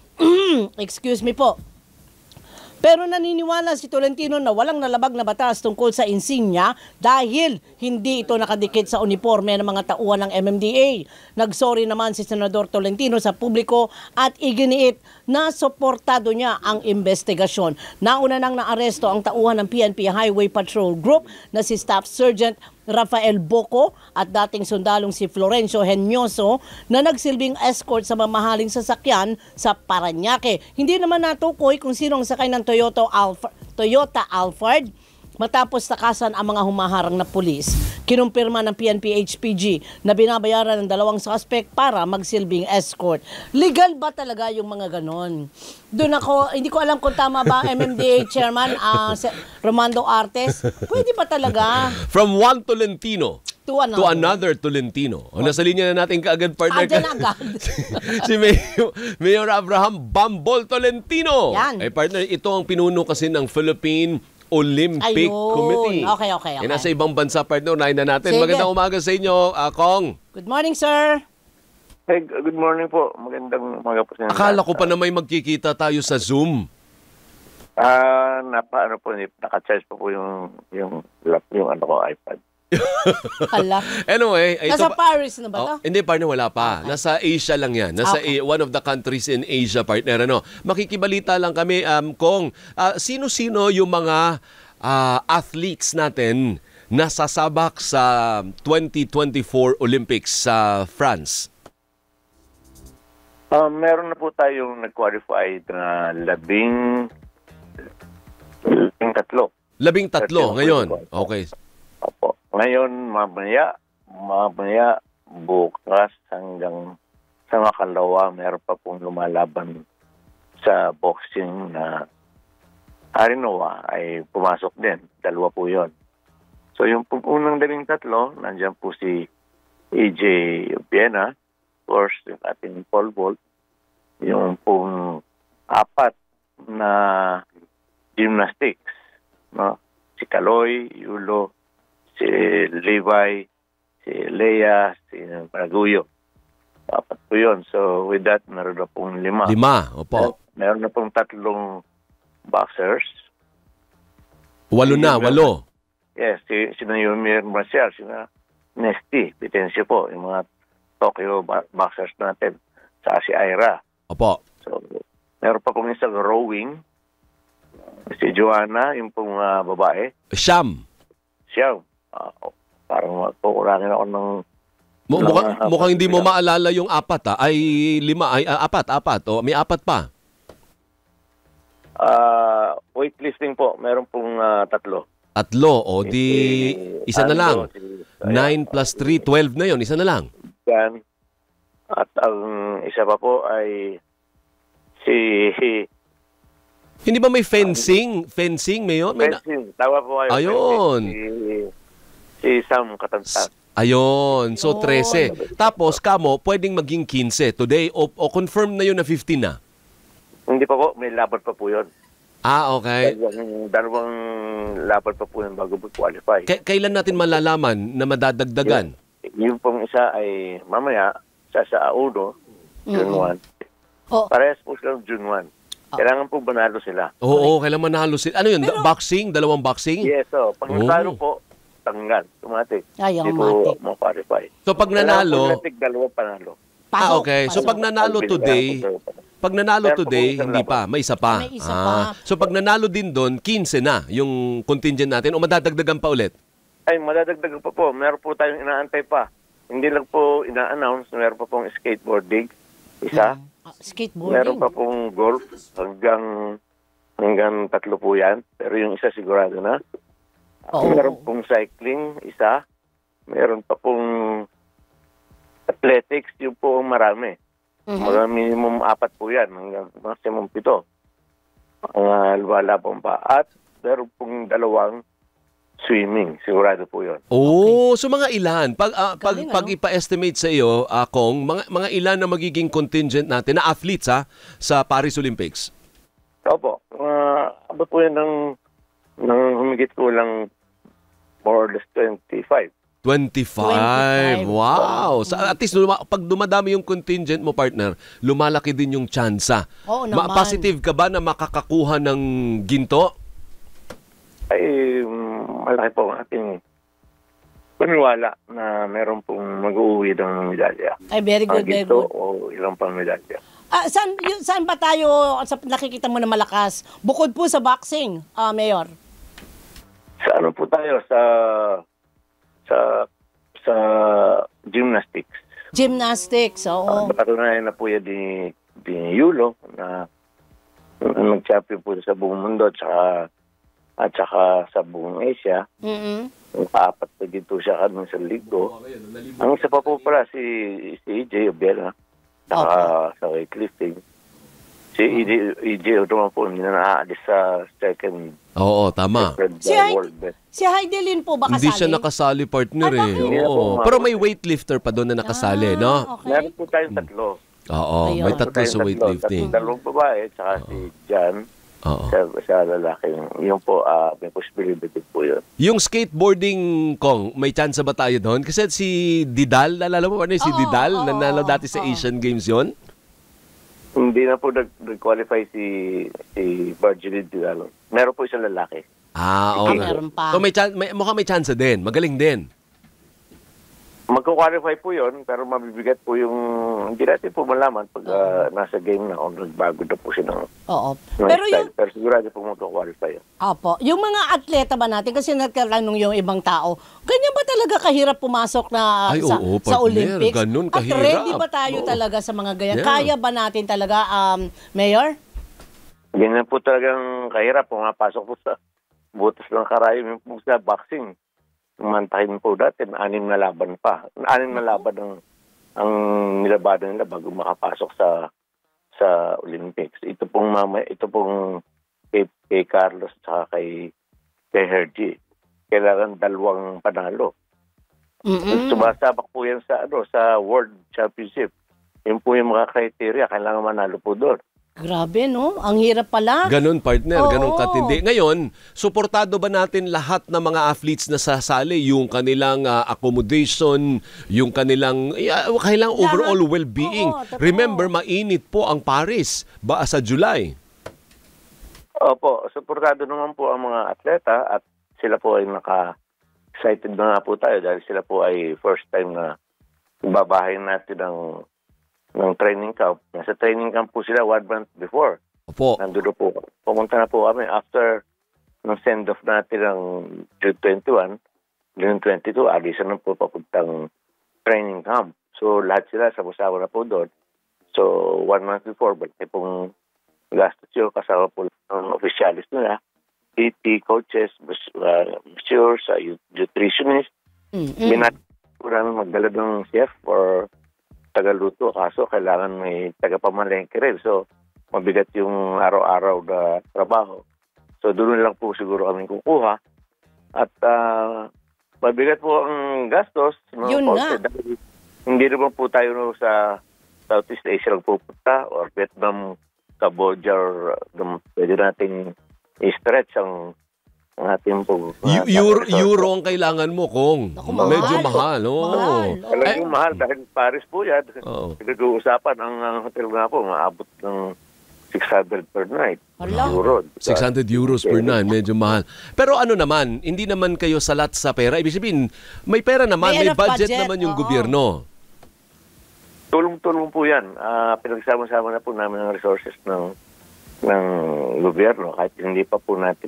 Excuse me po. Pero naniniwala si Tolentino na walang nalabag na batas tungkol sa insignia dahil hindi ito nakadikit sa uniforme ng mga tauhan ng M M D A. Nagsorry naman si Senador Tolentino sa publiko at iginiit na suportado niya ang investigasyon. Nauna nang naaresto ang tauhan ng P N P Highway Patrol Group na si Staff Sergeant Rafael Boco at dating sundalong si Florencio Henyoso na nagsilbing escort sa mamahaling sasakyan sa Parañaque. Hindi naman natukoy kung sino ang sakay ng Toyota Alphard, Toyota Alphard matapos takasan ang mga humaharang na pulis. Kinumpirma ng P N P H P G na binabayaran ng dalawang suspect para magsilbing escort. Legal ba talaga yung mga ganon? Doon ako, hindi ko alam kung tama ba M M D A Chairman uh, Romando Artes. Pwede ba talaga? From one Tolentino To another. to another Tolentino. O, nasa linya na natin kaagad, partner. Andyan agad. si Mayor, Mayor Abraham Bambol Tolentino. Yan. Eh, partner, ito ang pinuno kasi ng Philippine Olympic Ayun. Committee. Okay, okay, okay. Eh, nasa ibang bansa, partner, unahin na natin. Sige. Magandang umaga sa inyo, uh, Kong. Good morning, sir. Hey, good morning po. Magandang umaga po sa inyo. Akala ko pa na may magkikita tayo sa Zoom. Ah, uh, napa ano po, naka-charge pa po yung yung lap yung ano ko iPad. Hala. Anyway, ito Nasa pa- Paris na ba to? Oh, hindi, partner, wala pa. Nasa Asia lang yan. Nasa Okay. A- one of the countries in Asia, partner. Ano? Makikibalita lang kami, um, Kong. Uh, sino-sino yung mga uh, athletes natin na sasabak sa twenty twenty-four Olympics sa France? Um, meron na po tayong nag-qualify na labing labing tatlo. Labing tatlo Tatlo. ngayon. Okay. Opo. Ngayon, mamaya, mamaya, bukas hanggang sa makalawa, meron pa pong lumalaban sa boxing na Arinoa ay pumasok din. Dalawa po yon. So yung pong unang labing tatlo, nandiyan po si A J Viena, of course, yung ating pole vault. Yung pong apat na gymnastics, no? Si Kaloy, Yulo, si Levi, si Leia, si Paraguyo. Apat po yun. So with that, meron na pong lima. Lima, opo. Meron na pong tatlong boxers. Walo na, walo. Yes, si, si Naomi Marcial, si na Nesty, Vitensio po, yung mga Tokyo ba- boxers natin. Sa si Ira. Opo. So, meron pa pong isang rowing. Si Joanna, yung pong uh, babae. Siyam. Siya, uh, parang kukurangin ako ng... Mu- ng, mukhang, uh, mukhang hindi mo maalala yung apat, ah. Ay lima, ay ah, apat, apat. O, may apat pa. Uh, weightlifting po, meron pong uh, tatlo. Tatlo, o di Si- isa na ano, lang. si- Nine plus three, twelve na yon. Isa na lang. Yan. At ang isa pa po ay si Hindi ba may fencing? Fencing, Mayor? May na- fencing. Tawa po kayo. Ayun. fencing. Si, si Sam Katantan. Ayun. So, Ayun. thirteen. Tapos, kamo, pwedeng maging fifteen today o, o confirm na yun na fifteen na? Hindi pa po, may laban pa po yun. Ah, okay. Dalawang, dalawang laban pa po yung bago mag-qualify. K- kailan natin malalaman na madadagdagan? Yung, yung pong isa ay mamaya, sa sa Audo, June Mm-mm. first. Oh. Parehas po silang June first. Kailangan po manalo sila. Oo, kailan manalo sila. Ano yun? Pero- boxing? Dalawang boxing? Yes, so, pag Oh. nanalo po, tanggal, automatic. Ay, Hindi automatic. po ma-qualify. So pag Kailangan nanalo, po natin dalawang panalo. ah, Pasok, okay. So pasok. pag nanalo today, pag nanalo Meron pa today, po isang hindi laban. pa, may isa pa. May isa Ah, pa. So pag nanalo din doon, fifteen na yung contingent natin o madadagdagan pa ulit? Ay, madadagdagan pa po. Meron po tayong inaantay pa. Hindi lang po ina-announce. Meron pa pong skateboarding. Isa. Ah, skateboarding. Meron pa pong golf. Hanggang hanggang tatlo po yan. Pero yung isa sigurado na. Oo. Meron pong cycling. Isa. Meron pa pong athletics. Yung po ang marami. Mhm. Mga minimum apat po yan. Hanggang maximum pito. Ang uh, lumalaban pa. At meron pong dalawang swimming. Sigurado po yun. Oh, so mga ilan? Pag ah, pag, Galing, pag ano? ipa-estimate sa iyo, ah, Kong, mga mga ilan na magiging contingent natin na athletes ha sa Paris Olympics? Opo. Uh, abot po yan ng, ng humigit ko lang more or less twenty-five. twenty-five. Wow. Sa at least luma- pag dumadami yung contingent mo, partner, lumalaki din yung tsansa. Oo naman. Ma-positive ka ba na makakakuha ng ginto? Ay, um, malaki po ang ating paniwala na meron pong mag-uwi ng medalya. Ay, very good, Ang very ginto good. o ilang pang medalya. Ah, saan, yun, saan ba tayo, sa nakikita mo na malakas? Bukod po sa boxing, ah, Mayor. Sa ano po tayo? Sa sa sa gymnastics. Gymnastics, oo. Uh, Napatunayan na po yan ni, ni Yulo na, na nag-champion po sa buong mundo at saka, at saka sa buong Asia. Mm-mm. Apat na dito siya kami sa ligo. Ang isa pa po pala si, si E J Obera saka sa weightlifting. Si E J, E J naman po hindi na naaalis sa second Oo, tama. record Si uh, Heidi- world best. Si Heidelin po ba kasali? Hindi siya nakasali, partner Ah, eh. bakit? Hindi na po, Oo. ma'am. Pero may weightlifter pa doon na nakasali, Ah, no? okay. Meron po tayong tatlo. Oo, Ayun. may Meron po tatlo tayong sa tatlo. weightlifting. Tatlong dalawang babae saka si Jan Oo. sa, sa lalaki. Yun po, ah, may possibility po yun. Yung skateboarding, Kong, may chance ba tayo doon? Kasi si Didal, nalala mo ano yung si Oo, Didal? oo, Nanalo dati sa oo. Asian Games yon. Hindi na po nag- nag-qualify si si Virgil Didalo. Meron po isang lalaki. Ah, Ah, okay. meron pa. So may, chan- may mukhang may chance din. Magaling din. Magko-qualify po yun, pero mabibigat po yung, hindi natin po malaman pag ah, nasa game na o nagbago na po siya ng, Oo. ng Pero style. yung, Pero sigurado po magko-qualify yun. opo, yung mga atleta ba natin, kasi nagkatanong yung ibang tao, ganyan ba talaga kahirap pumasok na Ay, sa, oo, sa partner, Olympics? ganun At kahirap. ready ba tayo Oo. talaga sa mga ganyan? Yeah. Kaya ba natin talaga, um, Mayor? Ganyan po talagang kahirap, pumapasok po sa butas ng karayom yung po sa boxing. Mantahin po dati, anim na laban pa. Anim na laban ang, ang nilabanan nila bago makapasok sa sa Olympics. Ito pong mama, ito pong kay, kay Carlos at kay kay Hergy. Kailangan dalawang panalo. Mm-mm. Sumasabak po yan sa ano sa World Championship. Yun po yung mga criteria, kailangan manalo po doon. Grabe, no? Ang hirap pala. Ganun, partner. Oo. Ganun katindi. Ngayon, suportado ba natin lahat ng mga athletes na sasali? Yung kanilang ah, accommodation, yung kanilang yeah, kailang overall Lahat. well-being. Oo, totoo. Remember, mainit po ang Paris ba sa July. Opo, suportado naman po ang mga atleta at sila po ay naka-excited na nga po tayo dahil sila po ay first time na babahayin natin ng, ng training camp. Nasa training camp po sila one month before. Opo. Nandun po. Pumunta na po kami after ng send-off natin ng June twenty-one, June twenty-two, alisan na po papuntang training camp. So lahat sila sama-sama na po doon. So one month before, balik pong gastos yun, kasama po ng officialis nila, P T, coaches, uh, masseurs, uh, nutritionist. Mm-mm. Binat po namin magdala ng chef or tagaluto, kaso kailangan may tagapamalengke rin. So, mabigat yung araw-araw na trabaho. So, doon lang po siguro kami kukuha. At uh, mabigat po ang gastos. No, Yun Paul, nga. dahil hindi naman po tayo no, sa Southeast Asia lang pupunta or Vietnam, Cambodia, or um, pwede nating i-stretch ang, ang ating po. Eu- euro, euro ang kailangan mo, Kong. Naku, mahal. Medyo mahal. Oh. Mahal. Talagang mahal dahil Paris po yan. Oo. Pinag-uusapan ang, ang hotel nga po, maabot ng six hundred per night. Hala. Euro. six hundred euros per night, medyo mahal. Pero ano naman, hindi naman kayo salat sa pera. Ibig sabihin, may pera naman, May may, enough budget, budget, naman yung oo. gobyerno. Tulong-tulong po yan. Ah, pinagsama-sama na po namin ang resources ng ng gobyerno kahit hindi pa po natin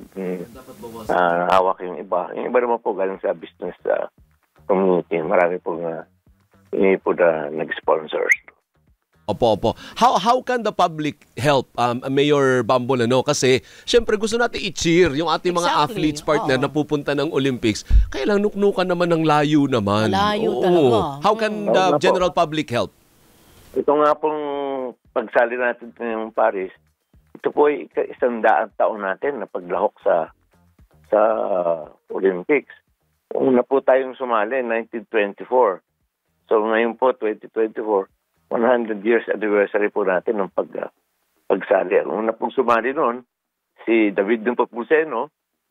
uh, hawak yung iba. Yung iba naman po galing sa business uh, community. Marami po na hindi po na nag-sponsors. Opo, opo. How how can the public help, um, Mayor Bambol, ano? Kasi, syempre, gusto natin i-cheer yung ating mga Exactly. athletes partner Oo. na pupunta ng Olympics. Kaya lang nuknukan naman ng layo naman. Malayo Oo. talaga. How can Mm. the Oo nga po. general public help? Ito nga pong pagsali natin ng Paris, ito po ay isang daang taon natin na paglahok sa sa Olympics. Una po tayong sumali, nineteen twenty-four. So ngayon po, twenty twenty-four, one hundred years anniversary po natin ng pag, uh, pagsali. Ang una pong sumali noon, si David Dumpapuseno,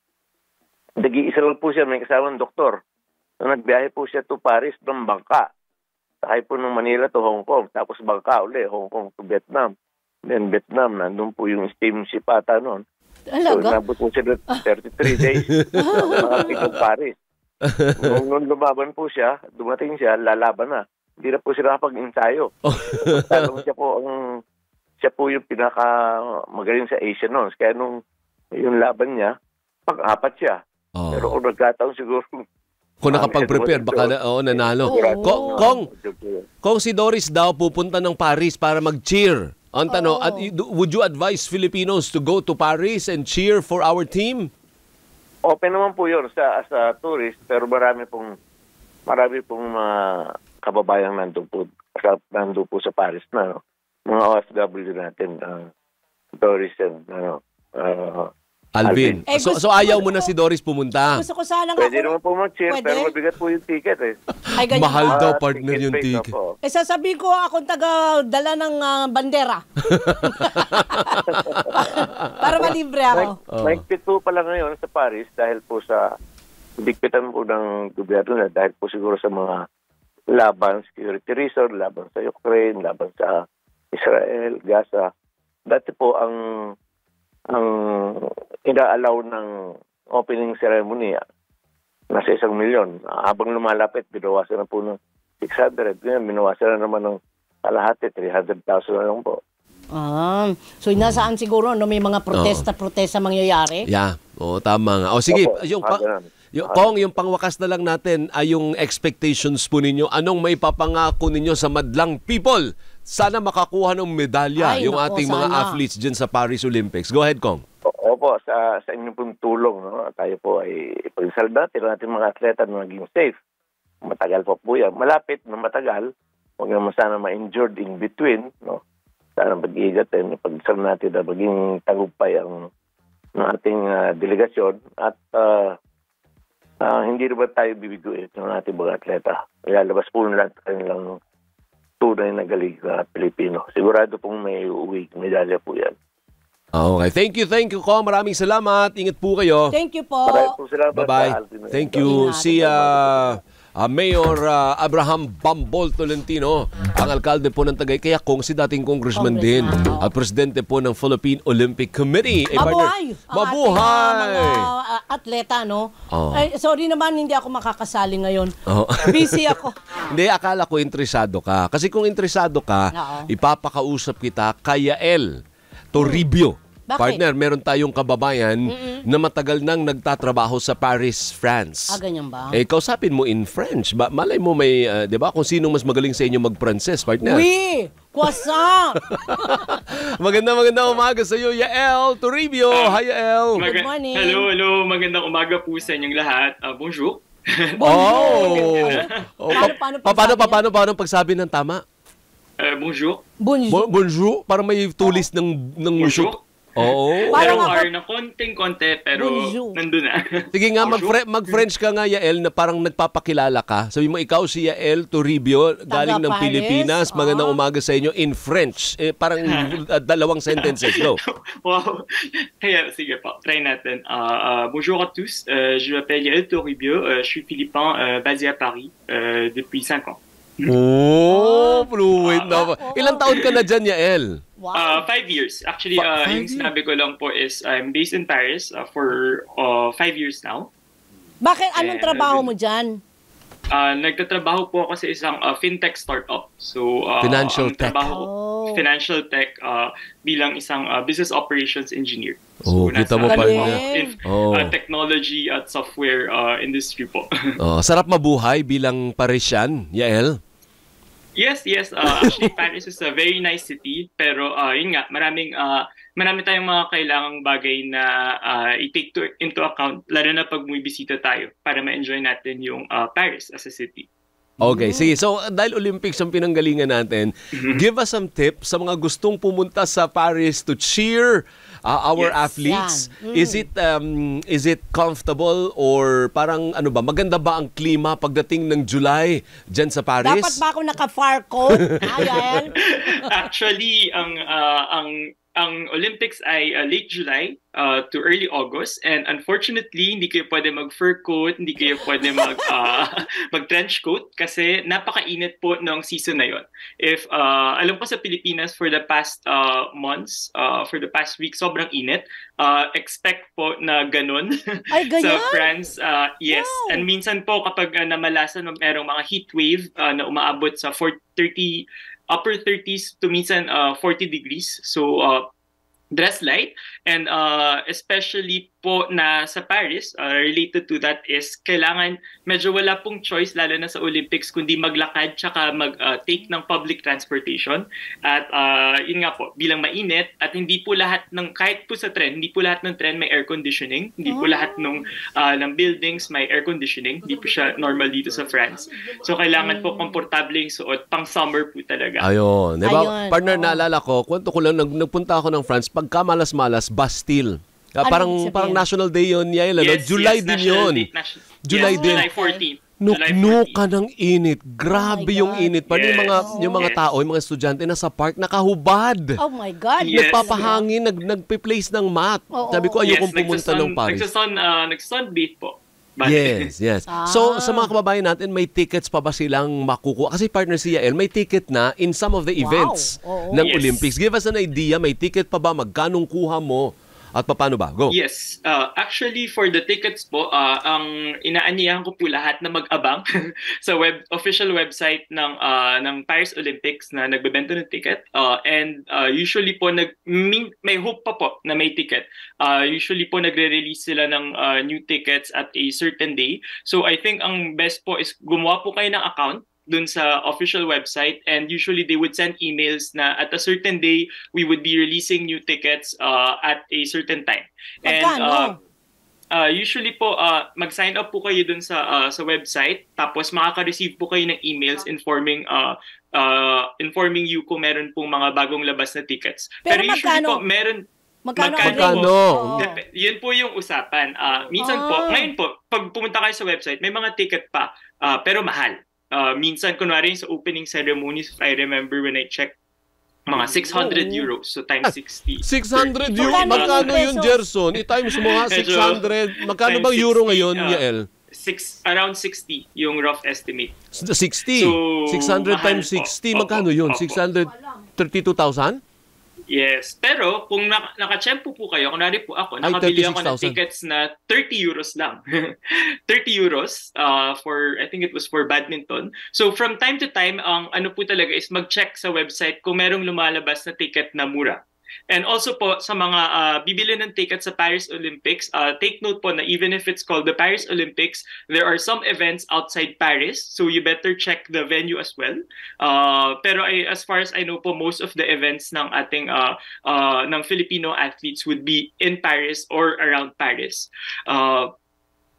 nag-iisa lang po siya, may kasamang doktor. So nagbiyahe po siya to Paris ng bangka. Sakay po ng Manila to Hong Kong, tapos bangka uli, Hong Kong to Vietnam. Then Vietnam, nandun po yung steamship ata noon. So Talaga? nabot po siya ng thirty-three days. Nakapit ng Paris. Nung, nung lumaban po siya, dumating siya, lalaban na. Hindi na po sila kapag-ensayo. Talong siya po ang siya po yung pinaka magaling sa Asia noon. Kaya nung yung laban niya, pang-apat siya. Oh. Pero kung nagkataon siguro, Kung nakapag-prepare, baka na, oo, nanalo. Oo. Kong, Kong, Kong, si Doris daw pupunta ng Paris para mag-cheer. Ang tanong, Oo. at, would you advise Filipinos to go to Paris and cheer for our team? open naman po yun sa, as a tourist, pero marami pong marami pong mga kababayang nandun po, sa, nandun po sa Paris na, no? Mga O F W natin, uh, Doris and, ano, uh, Alvin. Eh, so, gusto so ayaw ko- mo na si Doris pumunta. Gusto ko sana nga Pwede naman po mag-cheer, Pwede? pero mabigat po yung ticket eh. Ay, ganyan Mahal ba? daw, Ah, partner, yung price ticket. opo. Eh, sasabihin ko akong taga-dala ng ah, bandera. Para malibre ako. Oh. Mahigpit po pala ngayon sa Paris dahil po sa bigpitan po ng gobyerno na dahil po siguro sa mga laban, security reason, laban sa Ukraine, laban sa Israel, Gaza. Dati po ang ang inaalaw ng opening ceremony nasa isang milyon. Habang lumalapit, binawasan na po ng six hundred. Ngayon, binawasan na naman ng kalahati, three hundred thousand na lang po. Ah, so nasaan siguro no may mga protesta-protesta mangyayari? Yeah, oo, tama nga. O sige, Opo, yung, ah, pa, ganun. yung, Kong, yung pangwakas na lang natin ay yung expectations po ninyo. Anong may papangako ninyo sa madlang people? Sana makakuha ng medalya Ay, yung nako, ating mga sana. athletes dyan sa Paris Olympics. Go ahead, Kong. O- Opo, sa, sa inyong pong tulong, no? Tayo po ay ipagdasal natin ang ating mga atleta na maging safe. Matagal pa po yan. Malapit na matagal. Huwag naman sana ma-injured in between. No? Sana mag-iigat tayo. Ipagdasal natin na maging tagumpay ang, ang ating uh, delegasyon. At uh, uh, hindi naman tayo bibiguin ng ating mga atleta. Ilalabas po nila kanilang tunay na galing na Pilipino. Sigurado pong may uuwi. Medalya po yan. Okay. Thank you, thank you, Kong. Maraming salamat. Ingat po kayo. Thank you po. Maraming po salamat. Bye-bye. sa Alvin. Thank you. Ingat. Si uh, uh, Mayor uh, Abraham Bambol Tolentino, ang alkalde po ng Tagay. Kaya Kong, si dating congressman din. Congressman, oo. At presidente po ng Philippine Olympic Committee. Eh, partner, Mabuhay! Ang Mabuhay! ating, uh, mga uh, atleta, no? Oo. Ay, sorry naman, hindi ako makakasali ngayon. Oo. Busy ako. Hindi, akala ko interesado ka. Kasi kung interesado ka, Oo. ipapakausap kita kay Yael Toribio. Bakit? Partner, meron tayong kababayan na matagal nang nagtatrabaho sa Paris, France. Ah, ganyan ba? Eh, kausapin mo in French. Ba, malay mo may, uh, di ba, kung sinong mas magaling sa inyo mag-Pranses, partner. Oui! Croissant! Maganda, maganda umaga sa iyo, Yael Toribio. Hi, Yael. Good morning. Hello, hello. Magandang umaga po sa inyong lahat. Uh, bonjour. Oh! oh Paano, pa- paano pa- paano, pagsabi pa- paano, paano pagsabi ng tama? Uh, bonjour. Bonjour. Bo- bonjour? Para may tulis ng, ng Bonjour. Oo. Parang Pero ako- R na konting-konti, pero Bonjour. nandun na. Sige nga, mag-Fre- mag-French ka nga, Yael, na parang nagpapakilala ka. Sabi mo, ikaw si Yael Toribio, galing ng Paris. Pilipinas. Magandang Ah. umaga sa inyo in French. Eh, parang uh, dalawang sentences. Go. Wow. Kaya, sige po, try natin. Uh, uh, bonjour à tous, euh, je m'appelle Yael Toribio, euh, je suis philippin euh, basé à Paris euh, depuis cinq ans. Oh, fluent na. Ilang taon ka na dyan, Yael? Wow. Uh, five years. Actually, Fa- uh, five yung years? sinabi ko lang po is I'm based in Paris uh, for uh, five years now. Bakit? Anong Eh, trabaho nandun- mo dyan? Uh, nagtatrabaho po ako sa isang uh, fintech startup. So, uh, Financial ang tech. trabaho ko, Oh. financial tech uh, bilang isang uh, business operations engineer. Oh, nasa kita mo pa Galing. na. in- Oh. uh, technology at software uh, industry po. Oh, sarap mabuhay bilang Parisian, Yael. Yes, yes. Uh, actually, Paris is a very nice city. Pero uh, yun nga, maraming, uh, marami tayong mga kailangang bagay na uh, i-take to, into account, lalo na pag bumibisita tayo para ma-enjoy natin yung uh, Paris as a city. Okay, sige. So, dahil Olympics ang pinanggalingan natin, give us some tips sa mga gustong pumunta sa Paris to cheer uh, our Yes. athletes. Yan. Mm. Is it um, is it comfortable or parang ano ba, maganda ba ang klima pagdating ng July diyan sa Paris? Dapat ba ako naka-far coat? Ah, Yael? Actually, ang uh, ang ang Olympics ay uh, late July uh, to early August, and unfortunately hindi kayo pwede mag fur coat, hindi kayo pwede mag uh, mag trench coat kasi napakainit po ng season na yon. If uh, alam ko sa Pilipinas for the past uh, months, uh, for the past week sobrang init. Uh, expect po na ganun Ay, ganyan? sa France. Uh, yes, Wow. and minsan po kapag uh, namalasan merong mga heat wave uh, na umaabot sa four thirty upper thirties to minsan uh, forty degrees. So, uh, dress light. And uh, especially po na sa Paris, uh, related to that is kailangan, medyo wala pong choice, lalo na sa Olympics, kundi maglakad tsaka mag-take ng public transportation. At uh, yun nga po, bilang mainit, at hindi po lahat ng, kahit po sa tren, hindi po lahat ng tren may air conditioning. Hindi po lahat ng, uh, ng buildings may air conditioning. Hindi po siya normal dito sa France. So, kailangan po komportable yung suot. Pang summer po talaga. Ayun. Diba? Ayun, Partner, oo. naalala ko, kwento ko lang, nag, nagpunta ako ng France, pagka malas-malas, Bastille. Ah, Ano parang ibig sabihin? parang National Day yun, Yael. ano? Yes, July yes, din national yun. date, nation- July yes, din. July fourteenth. July Nuk-nuka fourteenth. ng init. Grabe Oh my yung God. init. Paano yung mga, Yes. yung mga Yes. tao, yung mga estudyante nasa park, nakahubad. Oh my God. Yes. Nagpapahangin, nag, nagpe-place ng mat. Oo. Sabi ko, ayokong Yes, pumunta nagsasun- ng Paris. Nagsasun, uh, nagsasunbathe po. But, Yes, yes. Ah. So, sa mga kababayan natin, may tickets pa ba silang makukuha? Kasi partner si Yael, may ticket na in some of the Wow. events Oo. ng Yes. Olympics. Give us an idea, may ticket pa ba? Magkanong kuha mo? At paano ba? Go. Yes. Uh, actually, for the tickets po, uh, ang inaanyayahan ko po lahat na mag-abang sa web official website ng uh, ng Paris Olympics na nagbebenta ng ticket. Uh, and uh, usually po, nag, may, may hope pa po na may ticket. Uh, usually po, nagre-release sila ng uh, new tickets at a certain day. So I think ang best po is gumawa po kayo ng account dun sa official website, and usually they would send emails na at a certain day we would be releasing new tickets uh, at a certain time. And Magkano? uh, uh, usually po uh, mag-sign up po kayo dun sa uh, sa website, tapos makaka-receive po kayo ng emails informing uh, uh, informing you kung meron pong mga bagong labas na tickets. Pero usually magkano? po meron Magkano? Magkano? ang range? Magkano? Oo. Dep- yun po yung usapan. Uh, minsan Ah. po, ngayon po, pag pumunta kayo sa website, may mga ticket pa, uh, pero mahal. Uh, minsan, kunwari sa opening ceremonies, if I remember when I checked, mga six hundred euros, so times sixty. six hundred euro? Magkano Magkano yung yun, pesos? Gerson? I-times mo nga, six hundred. Magkano Times bang euro sixty, ngayon, uh, Yael? Six, around sixty yung rough estimate. sixty. So, six hundred mahal times po. sixty. Opo, Magkano yun? opo. six hundred thirty-two thousand? Yes. Pero kung naka, nakachempo po kayo, kunwari po ako, Ay, nakabili ako thirty-six ng thousand. tickets na thirty euros lang. thirty euros uh, for, I think it was for badminton. So from time to time, ang ano po talaga is mag-check sa website kung merong lumalabas na ticket na mura. And also po, sa mga uh, bibili ng ticket sa Paris Olympics, uh, take note po na even if it's called the Paris Olympics, there are some events outside Paris, so you better check the venue as well. Uh, pero I, as far as I know po, most of the events ng ating uh, uh, ng Filipino athletes would be in Paris or around Paris. Uh,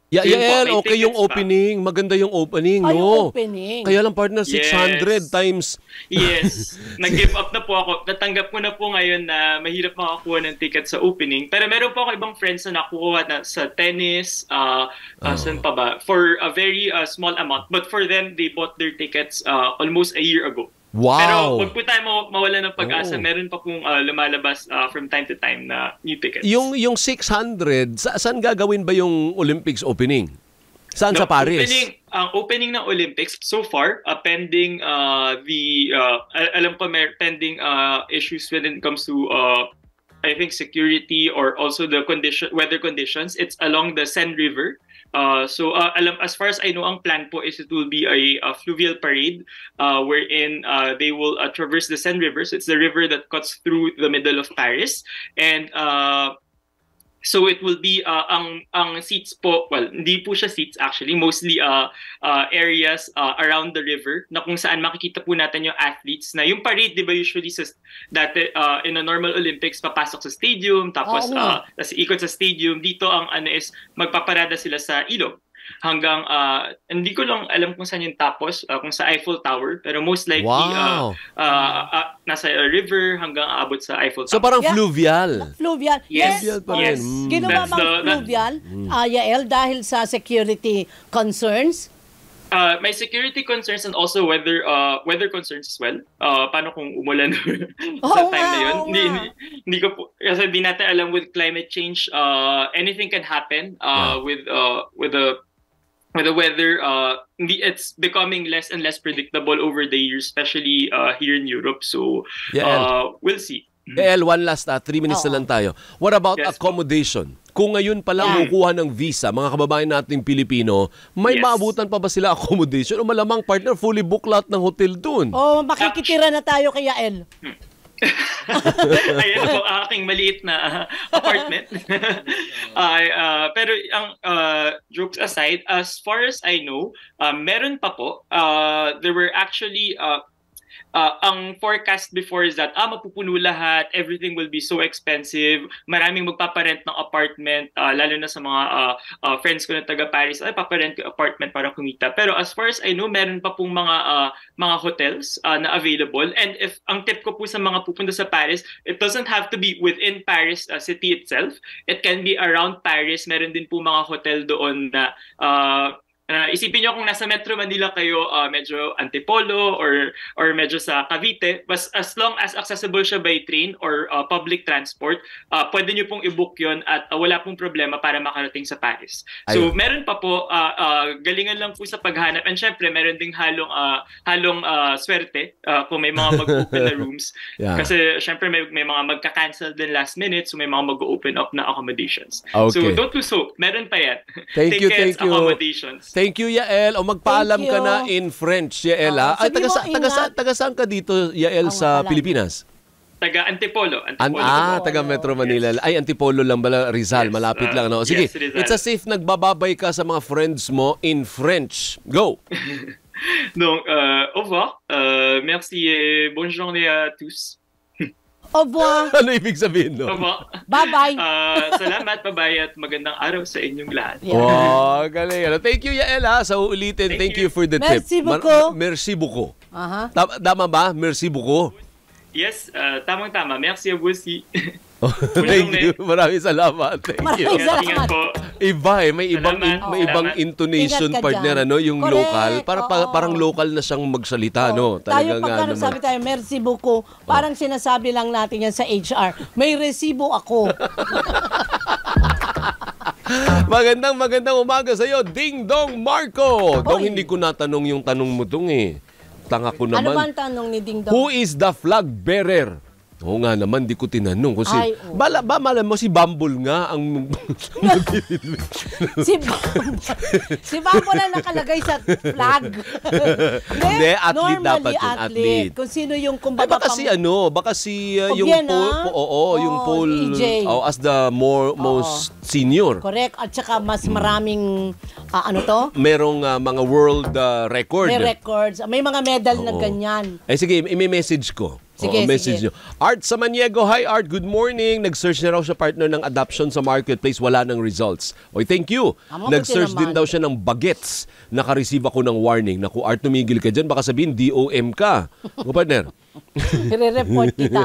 Yeah, Yun po, yeah, may okay yung tickets pa. opening. Maganda yung opening, Ay, no? yung opening. Kaya lang partner, six hundred Yes. times. Yes. Nag-give up na po ako. Natanggap ko na po ngayon na mahirap makakuha ng ticket sa opening. Pero meron po ako ibang friends na nakuha na sa tennis, uh, uh, Oh. saan pa ba? For a very uh, small amount. But for them, they bought their tickets uh, almost a year ago. Wow. Pero wag po tayo maw- mawala ng pag-asa. Oo. Meron pa pong uh, lumalabas uh, from time to time na new tickets. Yung yung six hundred, sa, saan gagawin ba yung Olympics opening? Saan No, sa Paris? Opening, ang opening ng Olympics so far, uh, pending uh, the uh, al- alam ko may pending uh, issues when it comes to uh, I think security or also the condition weather conditions. It's along the Seine River. Uh, so uh, alam as far as I know, ang plan po is it will be a, a fluvial parade uh, wherein uh, they will uh, traverse the Seine River. So it's the river that cuts through the middle of Paris, and uh, so it will be uh, ang ang seats po, well, hindi po siya seats actually, mostly uh, uh, areas uh, around the river na kung saan makikita po natin yung athletes na yung parade, di ba usually sa dati uh, in a normal Olympics papasok sa stadium tapos Oo uh, nga. tas ikot sa stadium. Dito ang ano is magpaparada sila sa ilog hanggang uh, hindi ko lang alam kung saan yung tapos, uh, kung sa Eiffel Tower, pero most likely Wow. uh, uh, uh, nasa uh, river hanggang aabot sa Eiffel Tower. So parang Yeah. fluvial. Fluvial. Yes. Fluvial pa Yes. rin. Mm. Ginawa That's bang the- that- fluvial, uh, Yael, dahil sa security concerns? Uh, may security concerns and also weather uh, weather concerns as well. Uh, paano kung umulan sa Oo time nga, na yun? oo Hindi, nga. hindi, hindi ko po, kasi di natin alam with climate change, uh, anything can happen uh, Yeah. with uh, with the with the weather. Uh, hindi, it's becoming less and less predictable over the years, especially uh, here in Europe. So Yeah, uh, we'll see. El, one last, uh, three minutes Oo. na lang tayo. What about Yes, accommodation? Kung ngayon pa lang Yeah. kukuha ng visa, mga kababayan nating Pilipino, may Yes. maabutan pa ba sila accommodation? O malamang partner, fully book lahat ng hotel dun? O makikitira na tayo kay Yael? Ayan po ang aking maliit na uh, apartment. Ay, uh, pero ang uh, jokes aside, as far as I know, uh, meron pa po. Uh, there were actually uh, uh, ang forecast before is that ah mapupuno lahat, everything will be so expensive, maraming magpaparent ng apartment, uh, lalo na sa mga uh, uh, friends ko na taga Paris, ay paparent ko apartment para kumita. Pero as far as I know, meron pa pong mga uh, mga hotels uh, na available, and if ang tip ko po sa mga pupunta sa Paris, it doesn't have to be within Paris uh, city itself, it can be around Paris. Meron din po mga hotel doon na uh, Uh, isipin nyo kung nasa Metro Manila kayo, uh, medyo Antipolo or or medyo sa Cavite, but as long as accessible siya by train or uh, public transport, uh, pwede nyo pong i-book yun at uh, wala pong problema para makarating sa Paris. So Ayun. meron pa po, uh, uh, galingan lang po sa paghanap, and syempre meron ding halong uh, halong uh, swerte uh, kung may mga mag-open na rooms. Yeah. Kasi syempre may, may mga magka-cancel din last minute, so may mga mag-open up na accommodations. Okay. So don't lose hope, meron pa yan. Thank you, Tickets, thank you. accommodations. Thank you, Yael. O magpaalam Thank ka you. na in French, Yael. Oo, ha? Ay, sabi taga, mo, sa- taga, sa- ingat. taga saan ka dito, Yael, Oo, sa alam. Pilipinas? Taga Antipolo. An Antipolo. ah, taga Metro Manila. Ay, Antipolo lang bala, Rizal. Yes, Malapit uh, lang. No? Sige, yes, Rizal. it's as if nagbababay ka sa mga friends mo in French. Go! Donc, euh, au revoir. Euh, merci et bonne journée à tous. Au revoir. Ano ibig sabihin, Au no? revoir. Bye-bye. Uh, salamat, bye-bye, at magandang araw sa inyong lahat. Yeah. Wow, galing. Ano? Thank you, Yael, ha? Sa uulitin, thank, Thank you. you. for the Merci tip. Mar- beaucoup. merci beaucoup. Aha. Ta- Tama ba? Merci beaucoup. Yes, uh, tamang-tama. Merci à vous aussi. Thank you. Maraming salamat. Thank you. Maraming Ingat, ingat salamat. po. Iba eh, may ibang in- Salamat. may ibang Salamat. intonation Ingat ka partner dyan. ano, yung Correct, local. Para pa- oo. parang local na siyang magsalita, no. Tayo Talagang pagka ano nagsabi naman. tayo, merci beaucoup, parang sinasabi lang natin yan sa H R. May resibo ako. Magandang magandang umaga sa iyo, Ding Dong Marco. Dong, Hoy. hindi ko natanong yung tanong mo dong eh. Tanga ko Ano ba naman. ang tanong ni Ding Dong? Who is the flag bearer? Oo nga naman, di ko tinanong. Kasi, Ay, oo. bala, ba malam mo si Bumble nga ang... si Bambo. Si Bambo na nakalagay sa flag. Hindi, athlete normally, dapat yun, athlete. Kung sino yung Ay, kumbaga baka si ano, baka si uh, yung Obiena? Paul, po, oo, yung Oo, Paul, E J. oh, as the more, most senior. Correct. At saka mas maraming, ah, ano to? Merong uh, mga world uh, record. May records. May mga medal na Oo. ganyan. Ay sige, i-message ko. Sige, Oo, message sige. nyo. Art Samaniego, hi Art, good morning. Nag-search na raw siya partner ng adoption sa marketplace, wala ng results. Oy, thank you. Ah, mabuti Nag-search din naman. daw siya ng bagets. Naka-receive ako ng warning. Naku, Art, tumigil ka dyan. Baka sabihin, D O M ka. O, partner. I-report kita.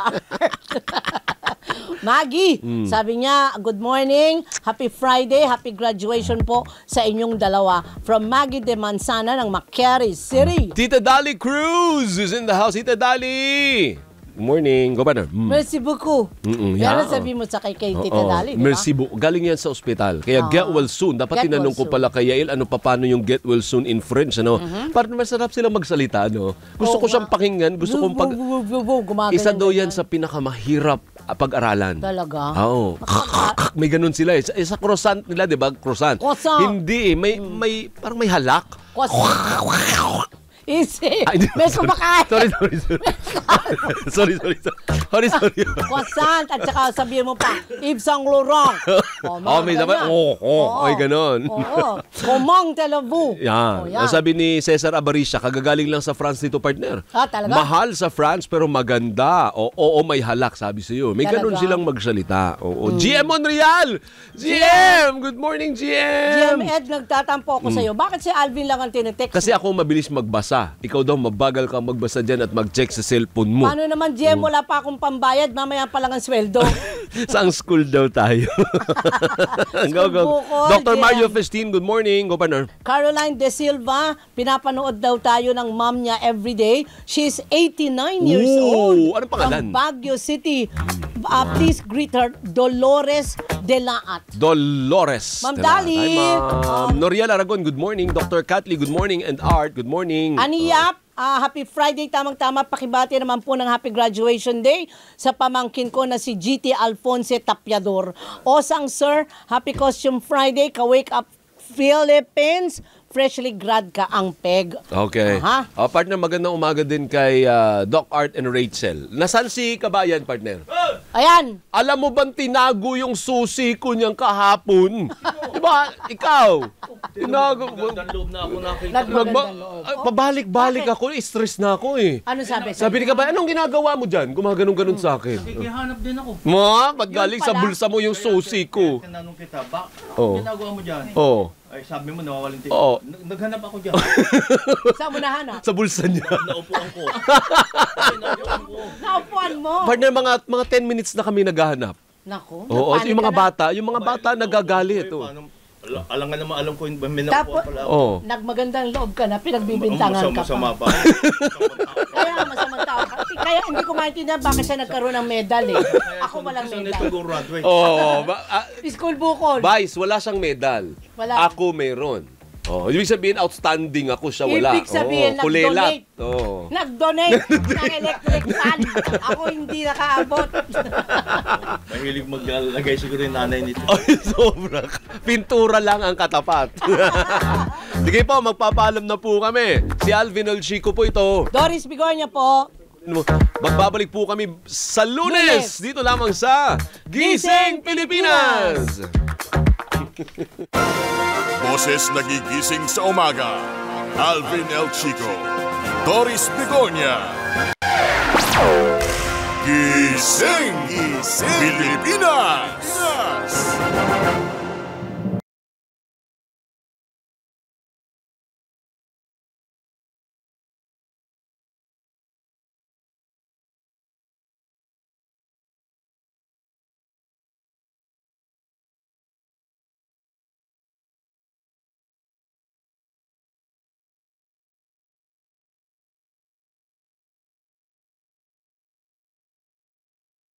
Maggie, Hmm. sabi niya, good morning, happy Friday, happy graduation po sa inyong dalawa. From Maggie de Manzana ng Macquarie City. Tita Dali Cruz is in the house. Tita Dali! Good morning. Go, partner. Mm. Merci beaucoup. Mm-mm, Yan ang yeah. sabi mo sa kay, kay Tita Oo. Dali, di ba? Merci beaucoup. Galing yan sa ospital. Kaya Ah. get well soon. Dapat Get tinanong well ko pala kay Yael, ano pa paano yung get well soon in French, ano? Mhm. Parang masarap silang magsalita, ano? Gusto Oo ko siyang nga. pakinggan. Gusto kong pag... Gumagaling Isa daw yan ganyan. sa pinakamahirap ah, pag-aralan. Talaga? Oo. May ganun sila eh. Sa, sa croissant nila, di ba? Croissant. Croissant. Hindi eh. May, may, parang may halak. Easy. Ay, hindi. May kumakain. Sorry, sorry, sorry. sorry, sorry, sorry. Sorry, sorry. Croissant. At saka sabihin mo pa, Yves Saint Laurent. Oh, Oh, may sabi. Oo, oh, ay ganon. Oo. Comment allez-vous? Yan. Oh, yan. Ang sabi ni Cesar Abarisha, kagagaling lang sa France dito, partner. Ah, talaga? Mahal sa France pero maganda. O, oo, may halak, sabi sa iyo. May ganun Talaga? silang magsalita. Oo. Mm. G M Monreal! G M! Good morning, G G M! M Ed, nagtatampo ako sa'yo. Bakit si Alvin lang ang tinetext? Kasi ako mabilis magbasa. Ikaw daw mabagal ka magbasa dyan at mag-check sa cellphone mo. Paano naman, G M, wala pa akong pambayad. Mamaya pa lang ang sweldo. Saang school daw tayo? go, go. bukol, Doctor G M. Mario Festin, good morning. Go, partner. Caroline De Silva, pinapanood daw tayo ng mom niya everyday. She's eighty-nine years Ooh, old. anong pangalan? From Baguio City. Uh, please greet her, Dolores De Laat. Dolores. Ma'am Tala. Dali. Hi, Ma'am. Um, Noriel Aragon, good morning. Doctor Kathleen, good morning. And Art, good morning. Aniyap, ah, happy Friday, tamang-tama. Pakibati naman po ng happy graduation day sa pamangkin ko na si G T Alfonse Tapiador. Osang sir, happy costume Friday, ka-wake up Philippines. Freshly grad ka ang peg. Okay. Aha. Uh, partner, magandang umaga din kay uh, Doc Art and Rachel. Nasaan si Kabayan, partner? Ayan. Alam mo bang tinago yung susi ko niyang kahapon? Diba? Ikaw? Tinago. Nagloob na ako nakita. Nagmagandang loob. Ay, pabalik-balik ako. Stress na ako eh. Ano sabi? Sabi ni Kabayan, anong ginagawa mo dyan? Gumaganon-ganon sa akin. Nakikihanap din ako. Ma, pag galing sa pala. bulsa mo yung susi ko. Tinanong kita, ba? Oo. Ginagawa mo dyan? Oh. Ay, sabi mo, nawawalan din. Oo. Nag- Naghanap ako dyan. Saan mo nahanap? Sa bulsa niya. Naupuan ko. Ay, naupuan ko. Naupuan mo. Partner, mga mga ten minutes na kami naghahanap. Nako. Oo, napanik yung mga ka na. bata, yung mga bata nagagalit. Ay, oh. paano- Ala- Alam nga naman, alam ko yung may Tapo- naupuan pala ako. Oh. Nagmagandang loob ka na, pinagbibintangan ka Masama pa. pa. Kaya nga masamang tao ka. Kaya hindi ko maintindihan bakit siya nagkaroon ng medal eh. Ako walang Gusto medal. nito go graduate. Oo. ba- ah, School bukol. Vice, wala siyang medal. Wala. Ako meron. Oh, ibig sabihin outstanding ako, siya wala. Ibig sabihin, oh, kulelat. nag-donate. Oh. Nag-donate ng electric fan. Ako hindi nakaabot. Mahilig maglagay siguro yung nanay nito. Ay, sobra. Pintura lang ang katapat. Sige po, magpapaalam na po kami. Si Alvin Alchico po ito. Doris Bigornia po. Magbabalik po kami sa Lunes, Lunes. dito lamang sa Gising Pilipinas. Boses nagigising sa umaga. Alvin El Chico, Doris Begonia. Gising! Gising! Pilipinas!